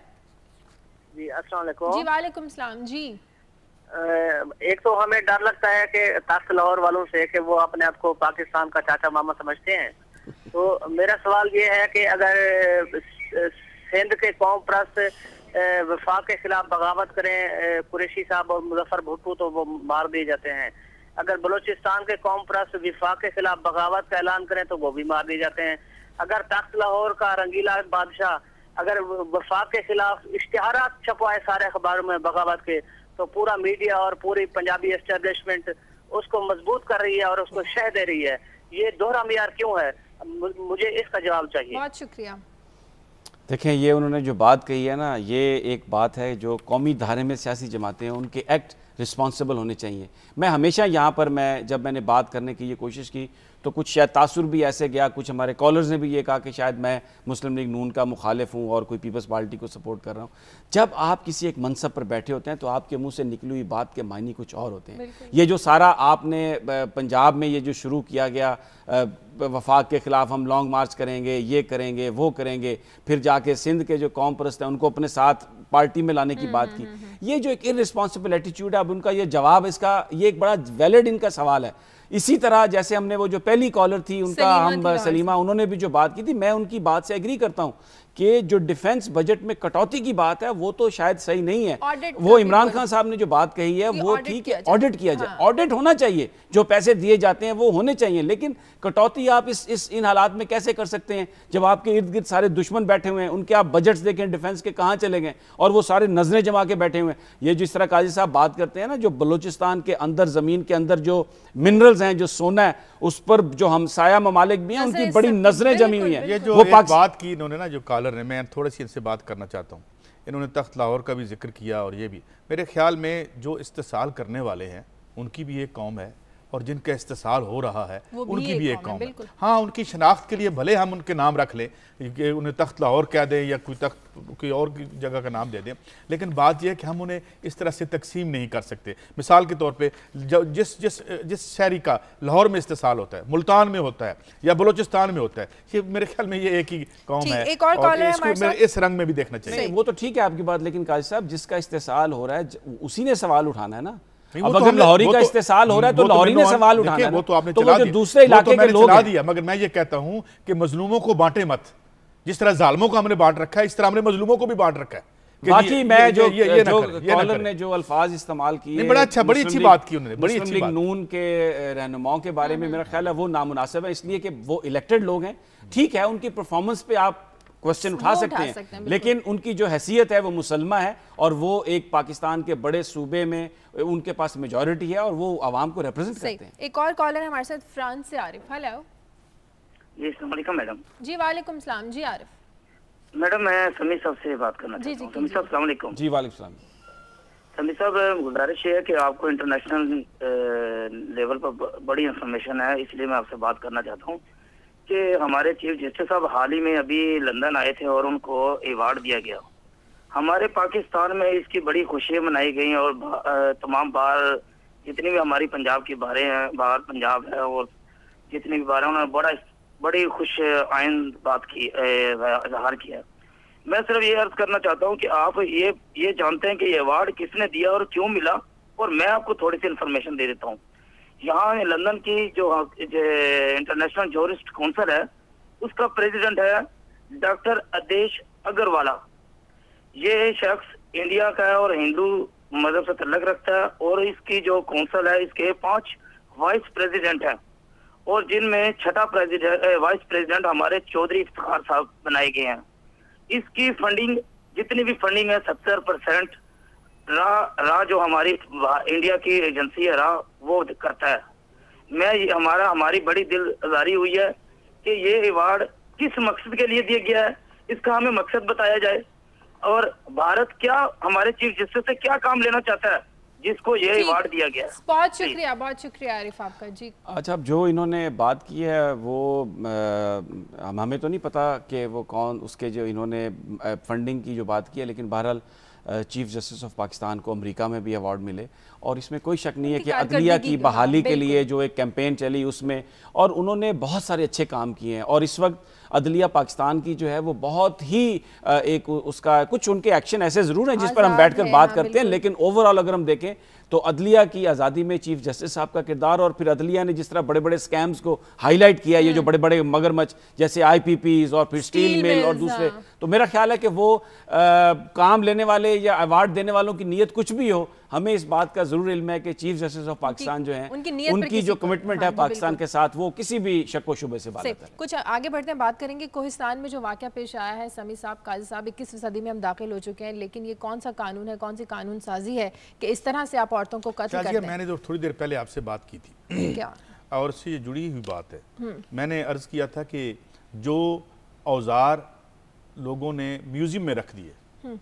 जी अस्सलाम वालेकुम। जी, वालेकुम सलाम जी। अ, एक तो हमें डर लगता है कि तख्त लाहौर वालों से कि वो अपने आप को पाकिस्तान का चाचा मामा समझते हैं। तो मेरा सवाल ये है कि अगर सिंध के कौम परस्त वफाक के खिलाफ बगावत करें कुरैशी साहब और मुजफ्फर भुट्टो तो वो मार दिए जाते हैं। अगर बलूचिस्तान के कौम परस्त वफाक के खिलाफ बगावत का ऐलान करें तो वो भी मार दिए जाते हैं। अगर तख्त लाहौर का रंगीला बादशाह अगर वफाक के खिलाफ इश्तिहारात छपवाए सारे अखबारों में बगावत के, तो पूरा मीडिया और पूरी पंजाबी एस्टेब्लिशमेंट उसको मजबूत कर रही है और उसको शह दे रही है। ये दोहरा मियार क्यों है? मुझे इसका जवाब चाहिए। बहुत शुक्रिया। देखें, ये उन्होंने जो बात कही है ना, ये एक बात है जो कौमी धारे में सियासी जमातें हैं उनके एक्ट रिस्पॉन्सिबल होने चाहिए। मैं हमेशा यहाँ पर मैं जब मैंने बात करने की ये कोशिश की तो कुछ शायद तासुर भी ऐसे गया, कुछ हमारे कॉलर्स ने भी ये कहा कि शायद मैं मुस्लिम लीग नून का मुखालिफ हूँ और कोई पीपल्स पार्टी को सपोर्ट कर रहा हूँ। जब आप किसी एक मनसब पर बैठे होते हैं तो आपके मुंह से निकली हुई बात के मायने कुछ और होते हैं। ये जो सारा आपने पंजाब में ये जो शुरू किया गया वफाक के खिलाफ हम लॉन्ग मार्च करेंगे, ये करेंगे, वो करेंगे, फिर जाके सिंध के जो कौम परस्त हैं उनको अपने साथ पार्टी में लाने की बात की, ये जो एक इररिस्पॉन्सिबल एटीट्यूड है, अब उनका ये जवाब, इसका ये एक बड़ा वैलिड इनका सवाल है। इसी तरह जैसे हमने वो जो पहली कॉलर थी उनका हम सलीमा, उन्होंने भी जो बात की थी, मैं उनकी बात से एग्री करता हूँ कि जो डिफेंस बजट में कटौती की बात है वो तो शायद सही नहीं है। वो इमरान खान साहब ने जो बात कही है वो ठीक है, ऑडिट किया जाए, ऑडिट होना चाहिए, जो पैसे दिए जाते हैं वो होने चाहिए, लेकिन कटौती आप इस इस इन हालात में कैसे कर सकते हैं जब आपके इर्द गिर्द सारे दुश्मन बैठे हुए हैं, उनके आप बजट्स देखें डिफेंस के कहाँ चले गए और वो सारे नजरें जमा के बैठे हुए हैं। ये जिस तरह काजी साहब बात करते हैं ना, जो बलूचिस्तान के अंदर जमीन के अंदर जो मिनरल्स हैं, जो सोना है, उस पर जो हमसाया ममालिक भी हैं उनकी बड़ी नजरें जमी हुई हैं। ये जो एक बात की इन्होंने ना, जो कॉलर ने, मैं थोड़ी सी इनसे बात करना चाहता हूँ। इन्होंने तख्त लाहौर का भी जिक्र किया और ये भी, मेरे ख्याल में जो इस्तेसाल करने वाले हैं उनकी भी एक कौम है और जिनका इस्तेसाल हो रहा है उनकी भी एक कौम है। हाँ, उनकी शनाख्त के लिए भले हम उनके नाम रख लें कि उन्हें तख्त लाहौर कह दें या कोई तख्त कोई और जगह का नाम दे दें, लेकिन बात यह है कि हम उन्हें इस तरह से तकसीम नहीं कर सकते। मिसाल के तौर पे जिस जिस जिस शहरी का लाहौर में इस्तेसाल होता है, मुल्तान में होता है या बलूचिस्तान में होता है, ये मेरे ख्याल में ये एक ही कौम है एक और और इसको इस रंग में भी देखना चाहिए। वो तो ठीक है आपकी बात, लेकिन काजी साहब जिसका इस्तेसाल हो रहा है उसी ने सवाल उठाना है ना। अब तो अगर लाहौरी का इस्तेसाल हो रहा है तो लाहौरी ने सवाल उठाना है। वो तो आपने तो चला जो दिया, दूसरे इलाके के लोग चला दिया, मगर मैं ये कहता हूं कि मजलूमों को बांटे मत। जिस तरह जालिमों को हमने बांट रखा है इस तरह हमने मजलूमों को भी बांट रखा है। बाकी मैं जो जो कॉलर ने जो अल्फाज इस्तेमाल किए, बड़ा अच्छा, बड़ी अच्छी बात की उन्होंने, बड़ी अच्छी बात। नून के रहनुमाओं के बारे में मेरा ख्याल है वो नामुनासिब है, इसलिए कि वो इलेक्टेड लोग हैं। ठीक है, उनकी परफॉर्मेंस पे आप क्वेश्चन उठा सकते हैं, सकते हैं लेकिन उनकी जो हैसियत है वो मुसलमा है और वो एक पाकिस्तान के बड़े सूबे में उनके पास मेजॉरिटी है और वो आवाम को रिप्रेजेंट करते हैं। एक और कॉलर हमारे साथ फ्रांस से आरिफ। हेलो जी अस्सलाम वालेकुम मैडम। जी वालेकुम सलाम। जी आरिफ मैडम मैं समीर साहब से बात करना जी, चाहता हूँ। जी, समीर साहब अस्सलाम वालेकुम। जी वालेकुम सलाम। समीर साहब गुजारिश है कि आपको इंटरनेशनल लेवल पर बड़ी इंफॉर्मेशन है, इसलिए मैं आपसे बात करना चाहता हूँ कि हमारे चीफ जस्टिस साहब हाल ही में अभी लंदन आए थे और उनको अवार्ड दिया गया। हमारे पाकिस्तान में इसकी बड़ी खुशियाँ मनाई गई और तमाम बार जितनी भी हमारी पंजाब की बारें हैं, बाहर पंजाब है और जितनी भी बार उन्होंने बड़ा बड़ी खुश आइंद बात की इजहार किया। मैं सिर्फ ये अर्ज करना चाहता हूँ कि आप ये ये जानते हैं कि ये अवार्ड किसने दिया और क्यों मिला, और मैं आपको थोड़ी सी इन्फॉर्मेशन दे देता हूँ। यहाँ लंदन की जो इंटरनेशनल जूरिस्ट काउंसिल है उसका प्रेसिडेंट है डॉक्टर आदेश अग्रवाला। ये शख्स इंडिया का है और हिंदू मजहब से तल्लुक रखता है, और इसकी जो काउंसिल है इसके पांच वाइस प्रेसिडेंट हैं और जिनमें छठा प्रेसिडेंट वाइस प्रेसिडेंट हमारे चौधरी इफ्तिखार साहब बनाए गए हैं। इसकी फंडिंग जितनी भी फंडिंग है सत्तर परसेंट रा रा जो हमारी इंडिया की एजेंसी है रा वो करता है। मैं हमारा हमारी बड़ी दिलदारी हुई है कि ये अवार्ड किस मकसद के लिए दिया गया है, इसका हमें मकसद बताया जाए और भारत क्या हमारे चीफ जस्टिस से क्या काम लेना चाहता है जिसको ये अवार्ड दिया गया। बहुत शुक्रिया, बहुत शुक्रिया आरिफ आपका। जी अच्छा, अब जो इन्होंने बात की है वो आ, हमें तो नहीं पता कि वो कौन उसके जो इन्होंने फंडिंग की जो बात की है, लेकिन बहरहाल चीफ जस्टिस ऑफ पाकिस्तान को अमेरिका में भी अवार्ड मिले और इसमें कोई शक नहीं है कि अदलिया की बहाली के लिए जो एक कैंपेन चली उसमें, और उन्होंने बहुत सारे अच्छे काम किए हैं और इस वक्त अदलिया पाकिस्तान की जो है वो बहुत ही एक उसका कुछ उनके एक्शन ऐसे ज़रूर हैं जिस पर हम बैठकर बात करते हैं, लेकिन ओवरऑल अगर हम देखें तो अदलिया की आज़ादी में चीफ जस्टिस साहब का किरदार, और फिर अदलिया ने जिस तरह बड़े बड़े स्कैम्स को हाईलाइट किया, ये जो बड़े बड़े मगरमच्छ जैसे आईपीपीज और फिर स्टील मिल और दूसरे, तो मेरा ख्याल है कि वो आ, काम लेने वाले या अवार्ड देने वालों की नीयत कुछ भी हो, हमें इस बात का जरूर इल्म है कि चीफ जस्टिस ऑफ पाकिस्तान जो है उनकी, उनकी जो कमिटमेंट है पाकिस्तान के साथ वो किसी भी शक व शुबे से बात है। कुछ आगे बढ़ते हैं, बात करेंगे कोहिस्तान में जो वाकया पेश आया है। समी साहब, काजी साहब, इक्कीसवीं सदी में हम दाखिल हो चुके हैं, लेकिन ये कौन सा कानून है, कौन सी कानून साजी है कि इस तरह से आप औरतों को कत्ल करते हैं? मैंने जो थोड़ी देर पहले आपसे बात की थी क्या और इससे जुड़ी हुई बात है, मैंने अर्ज किया था कि जो औजार लोगों ने म्यूजियम में रख दिए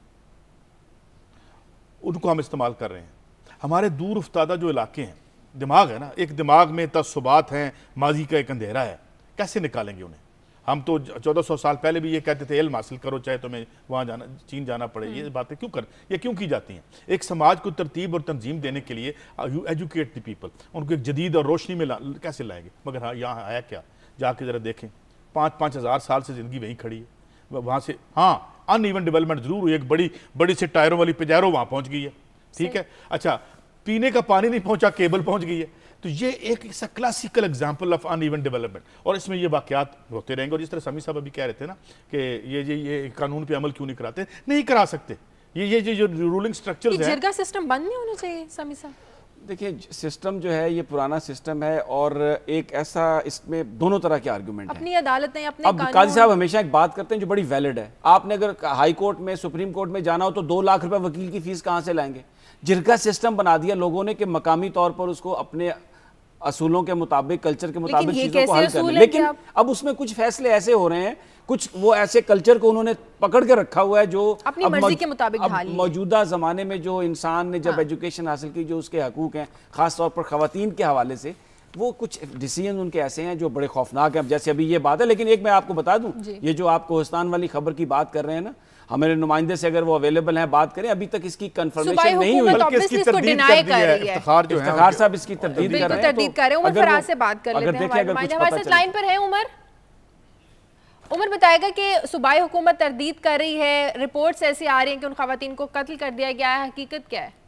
उनको हम इस्तेमाल कर रहे हैं। हमारे दूर उफ्तादा जो इलाके हैं, दिमाग है ना, एक दिमाग में तस्सुबात हैं, माजी का एक अंधेरा है, कैसे निकालेंगे उन्हें? हम तो चौदह सौ साल पहले भी ये कहते थे इल्म हासिल करो चाहे तुम्हें वहाँ जाना चीन जाना पड़े। ये बातें क्यों कर ये क्यों की जाती हैं? एक समाज को तरतीब और तंजीम देने के लिए यू एजुकेट द पीपल, उनको एक जदीद और रोशनी में ला, कैसे लाएंगे? मगर हाँ, यहाँ आया क्या, जाके ज़रा देखें, पाँच पाँच हज़ार साल से ज़िंदगी वहीं खड़ी है, वहाँ से हाँ अन इवन डेवलपमेंट जरूर हुई, एक बड़ी बड़ी से टायरों वाली पिजारो वहाँ पहुँच गई है, ठीक है। अच्छा, पीने का पानी नहीं पहुँचा, केबल पहुँच गई है। तो ये एक classical example of uneven development, और इसमें ये वाकयात होते रहेंगे। और जिस तरह समी साहब अभी कह रहे थे ना कि ये ये ये कानून पे अमल क्यों नहीं कराते, नहीं करा सकते। ये ये जो रूलिंग स्ट्रक्चर है, जिरगा सिस्टम बंद नहीं होना चाहिए समी साहब? देखिए, सिस्टम जो है ये पुराना सिस्टम है और एक ऐसा इसमें दोनों तरह के आर्गुमेंट हैं। अपनी अदालतें, अपने अब काजी साहब हमेशा एक बात करते हैं जो बड़ी वैलिड है। आपने अगर हाई कोर्ट में, सुप्रीम कोर्ट में जाना हो तो दो लाख रुपए वकील की फीस कहाँ से लाएंगे? जिरगा सिस्टम बना दिया लोगों ने कि मकामी तौर पर उसको अपने असूलों के मुताबिक, कल्चर के मुताबिक चीजों को हल करना। लेकिन अब उसमें कुछ फैसले ऐसे हो रहे हैं, कुछ वो ऐसे कल्चर को उन्होंने पकड़ के रखा हुआ है जो अपनी मर्जी के मुताबिक ढाल ली है। मौजूदा जमाने में जो इंसान ने जब हाँ। एजुकेशन हासिल की, जो उसके हकूक हैं खास तौर पर खवातीन के हवाले से, वो कुछ डिसीजन उनके ऐसे हैं जो बड़े खौफनाक हैं। अब जैसे अभी ये बात है, लेकिन एक मैं आपको बता दूं, ये जो आप कोहिस्तान वाली खबर की बात कर रहे हैं ना, हमारे नुमाइंदे से अगर वो अवेलेबल हैं बात करें, अभी तक इसकी कंफर्मेशन नहीं हुई, बल्कि इसकी तरदीद कर दी है इफ्तिखार जो है, इफ्तिखार साहब इसकी तरदीद कर रहे हैं। तरदीद कर रहे हैं। उमर फराज से बात कर लेते हैं, हमारे साथ लाइन पर है उमर। उमर बताएगा कि सूबाई हुकूमत तरदीद कर रही है, रिपोर्ट्स ऐसी आ रही हैं कि उन खवातीन को कत्ल कर दिया गया है, हकीकत क्या है?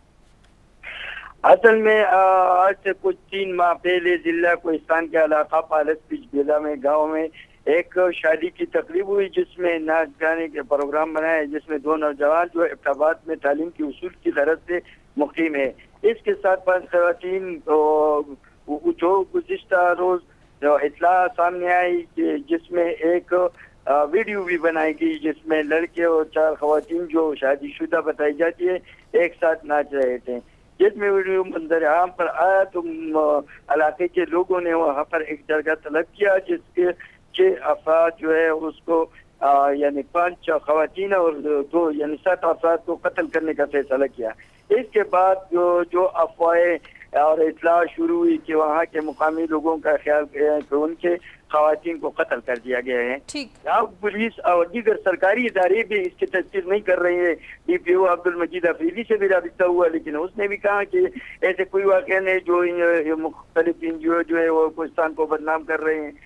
असल में आज से कुछ तीन माह पहले जिला कोहिस्तान के इलाका पालस पिचबेला में गांव में एक शादी की तकरीब हुई जिसमें नाच गाने के प्रोग्राम बनाए, जिसमें दो नौजवान जो इब्ताबाद में तालीम की उसूल की तरफ से मुकीम है। इसके साथ पांच खवातीन जो गुज़िश्ता रोज जो इत्ला सामने आई जिसमें एक वीडियो भी बनाई गई जिसमें लड़के और चार खवातीन जो शादीशुदा बताई जाती है एक साथ नाच रहे थे। जिसमें वीडियो मंजर आम पर आया तो इलाके के लोगों ने वहाँ पर एक जगह तलब किया जिसके छः अफराद जो है उसको यानी पाँच खवातीन और दो यानी सात अफराद को कत्ल करने का फैसला किया। इसके बाद जो जो अफवाहें और इतला शुरू हुई कि वहाँ के मुकामी लोगों का ख्याल कि उनके खवातीन को कत्ल कर दिया गया है। अब पुलिस और दीगर सरकारी इदारे भी इसकी तस्दीक नहीं कर रहे हैं। D P O Abdul Majeed Afridi से भी राबिता हुआ, लेकिन उसने भी कहा कि ऐसे कोई वाक़या नहीं, जो मुख्तलिफ एन जी ओ जो है वो पाकिस्तान को बदनाम कर रहे हैं।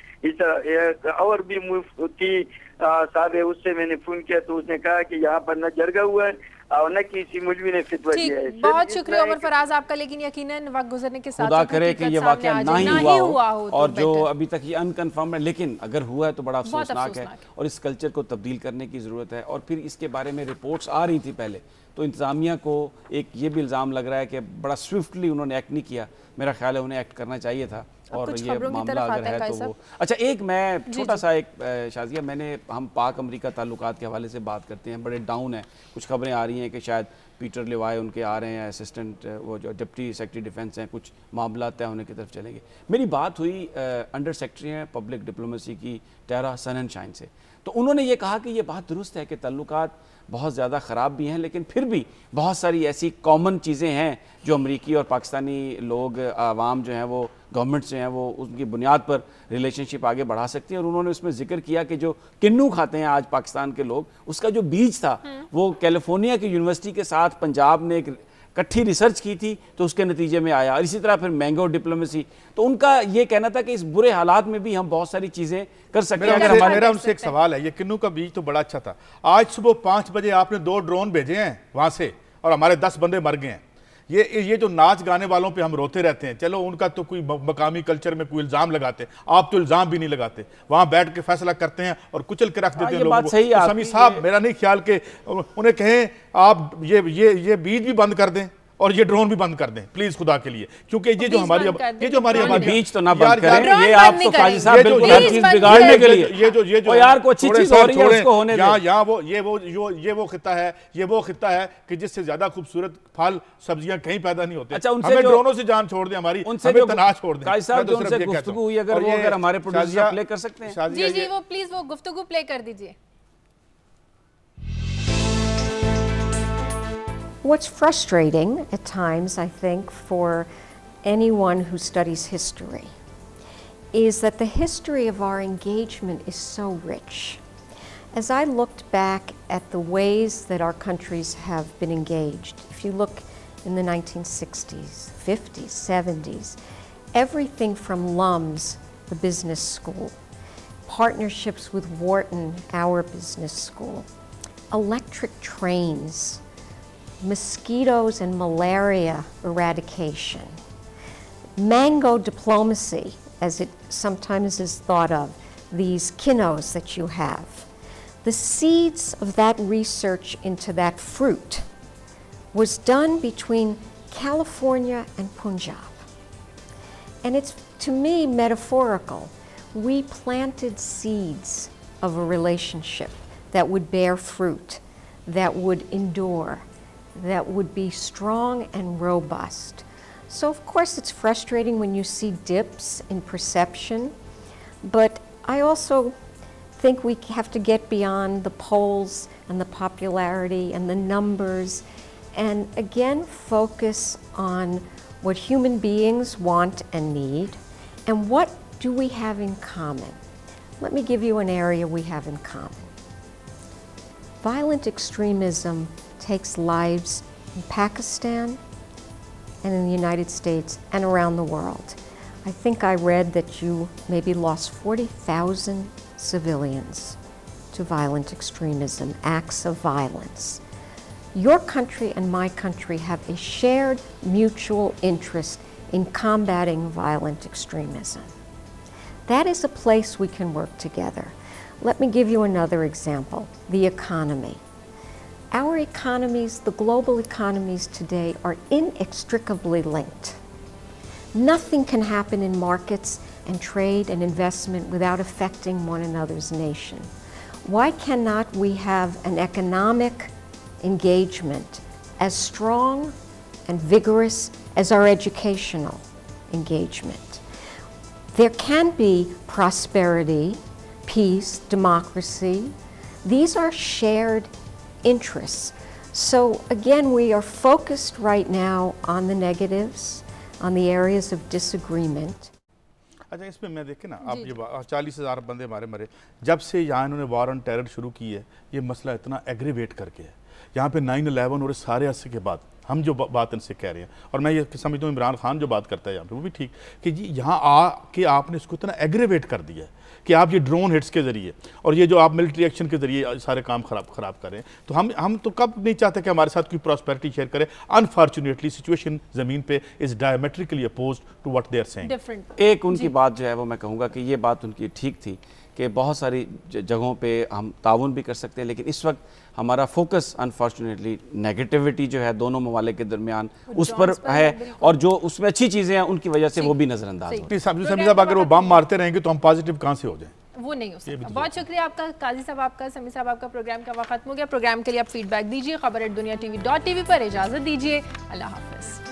इस और भी मुफ्ती साहब है, उससे मैंने फोन किया तो उसने कहा कि यहाँ पर न जरगा हुआ है और न किसी मौलवी ने फितवा दिया है। बहुत शुक्रिया उमर फराज आपका, लेकिन यकीनन वक्त गुजरने के साथ खुदा करे कि ये वाकया ना ही हुआ हो, हुआ हो और तो जो अभी तक ये अनकन्फर्म है, लेकिन अगर हुआ है तो बड़ा अफसोसनाक है और इस कल्चर को तब्दील करने की ज़रूरत है। और फिर इसके बारे में रिपोर्ट्स आ रही थी पहले, तो इंतज़ामिया को एक ये भी इल्ज़ाम लग रहा है कि बड़ा स्विफ्टली उन्होंने एक्ट नहीं किया। मेरा ख्याल है उन्हें एक्ट करना चाहिए था और ये मामला अगर है तो वो अच्छा। एक मैं छोटा सा एक शाजिया, मैंने हम पाक अमेरिका ताल्लुकात के हवाले से बात करते हैं, बड़े डाउन है। कुछ खबरें आ रही हैं कि शायद पीटर लिवाय उनके आ रहे हैं, असिस्टेंट वो जो डिप्टी सेक्रेटरी डिफेंस हैं, कुछ मामला तय होने की तरफ चलेंगे। मेरी बात हुई अंडर सेक्रेटरी हैं पब्लिक डिप्लोमेसी की टारा सनशाइन से, तो उन्होंने ये कहा कि ये बात दुरुस्त है कि ताल्लुकात बहुत ज़्यादा ख़राब भी हैं, लेकिन फिर भी बहुत सारी ऐसी कॉमन चीज़ें हैं जो अमरीकी और पाकिस्तानी लोग, आवाम जो हैं वो, गवर्नमेंट्स जो हैं वो उनकी बुनियाद पर रिलेशनशिप आगे बढ़ा सकती हैं। और उन्होंने उसमें जिक्र किया कि जो किन्नू खाते हैं आज पाकिस्तान के लोग, उसका जो बीज था वो कैलिफोर्निया की यूनिवर्सिटी के साथ पंजाब ने एक इकट्ठी रिसर्च की थी तो उसके नतीजे में आया। और इसी तरह फिर मैंगो डिप्लोमेसी, तो उनका ये कहना था कि इस बुरे हालात में भी हम बहुत सारी चीज़ें कर सकते हैं। मेरा, मेरा, मेरा उनसे एक सवाल है, ये किन्नू का बीज तो बड़ा अच्छा था। आज सुबह पाँच बजे आपने दो ड्रोन भेजे हैं वहाँ से और हमारे दस बंदे मर गए हैं। ये ये जो नाच गाने वालों पे हम रोते रहते हैं, चलो उनका तो कोई मकामी कल्चर में कोई इल्ज़ाम लगाते, आप तो इल्ज़ाम भी नहीं लगाते, वहाँ बैठ के फैसला करते हैं और कुचल के रख देते हैं लोगों को। समी साहब, मेरा नहीं ख्याल के उन्हें कहें आप ये ये ये बीज भी बंद कर दें और ये ड्रोन भी बंद कर दें प्लीज, खुदा के लिए, क्योंकि ये जो हमारी ये जो हमारी हमारी बीच तो ना बंद करें, ये आप तो काजी साहब बिल्कुल हर चीज बिगाड़ने के लिए, ये जो ये जो यार को अच्छी चीज हो रही है उसको होने दें। यहाँ यहाँ वो ये वो जो ये वो खिता है, ये वो खिता है कि जिससे ज्यादा खूबसूरत फल सब्जियां कहीं पैदा नहीं होते। अच्छा, हमें ड्रोनों से जान छोड़ दें, हमारी हमें तनाव छोड़ दें। काजी साहब उनसे गुफ्तगू हुई, अगर वो अगर हमारे प्रोड्यूसर प्ले कर सकते हैं। जी जी वो प्लीज वो गुफ्तगू प्ले कर दीजिए। What's frustrating at times, I think, for anyone who studies history is that the history of our engagement is so rich. As I looked back at the ways that our countries have been engaged, if you look in the nineteen sixties, fifties, seventies, everything from Lums, the business school, partnerships with Wharton, our business school, electric trains, mosquitoes and malaria eradication, mango diplomacy, as it sometimes is thought of, these kinnos that you have. The seeds of that research into that fruit was done between California and Punjab. And it's, to me, metaphorical. We planted seeds of a relationship that would bear fruit, that would endure, that would be strong and robust. So of course it's frustrating when you see dips in perception, but I also think we have to get beyond the polls and the popularity and the numbers and again focus on what human beings want and need and what do we have in common. Let me give you an area we have in common. Violent extremism takes lives in Pakistan and in the United States and around the world. I think I read that you maybe lost forty thousand civilians to violent extremism, acts of violence. Your country and my country have a shared mutual interest in combating violent extremism. That is a place we can work together. Let me give you another example, the economy. Our economies, the global economies today, are inextricably linked. Nothing can happen in markets and trade and investment without affecting one another's nation. Why cannot we have an economic engagement as strong and vigorous as our educational engagement? There can be prosperity peace, democracy. These are shared interests. So again, we are focused right now on the negatives, on the areas of disagreement. अच्छा, इसमें मैं देखे ना, आप ये चालीस हज़ार बंदे हमारे मरे, जब से यहाँ इन्होंने वार ऑन टेरर शुरू की है, ये मसला इतना एग्रीवेट करके है। यहाँ पे नाइन इलेवन और सारे अरसे के बाद हम जो बात इनसे कह रहे हैं, और मैं ये समझता हूँ इमरान खान जो बात करता है यहाँ पे वो भी ठीक, कि जी यहाँ आ के आपने इसको इतना एग्रीवेट कर दिया है कि आप ये ड्रोन हिट्स के ज़रिए और ये जो आप मिलिट्री एक्शन के ज़रिए सारे काम खराब खराब करें, तो हम हम तो कब नहीं चाहते कि हमारे साथ कोई प्रॉस्पेरिटी शेयर करे। अनफॉर्चुनेटली सिचुएशन ज़मीन पे is diametrically opposed to what they are saying. एक उनकी बात जो है वो मैं कहूँगा कि ये बात उनकी ठीक थी कि बहुत सारी जगहों पे हम ताउन भी कर सकते हैं, लेकिन इस वक्त हमारा फोकस अनफॉर्चुनेटली नेगेटिविटी जो है दोनों ममालिक के दरमियान उस पर है, और जो उसमें अच्छी चीज़ें हैं उनकी वजह से वो भी नज़रअंदाज होती है। अगर वो बम मारते रहेंगे तो हम पॉजिटिव कहाँ से हो जाएं? वो नहीं हो सकता। बहुत शुक्रिया आपका काजी साहब, आपका समी साहब, आपका प्रोग्राम का वक्त खत्म हो गया। प्रोग्राम के लिए आप फीडबैक दीजिए खबर एट दुनिया टीवी डॉट टीवी पर। इजाज़त दीजिए, अल्लाह हाफ़िज़।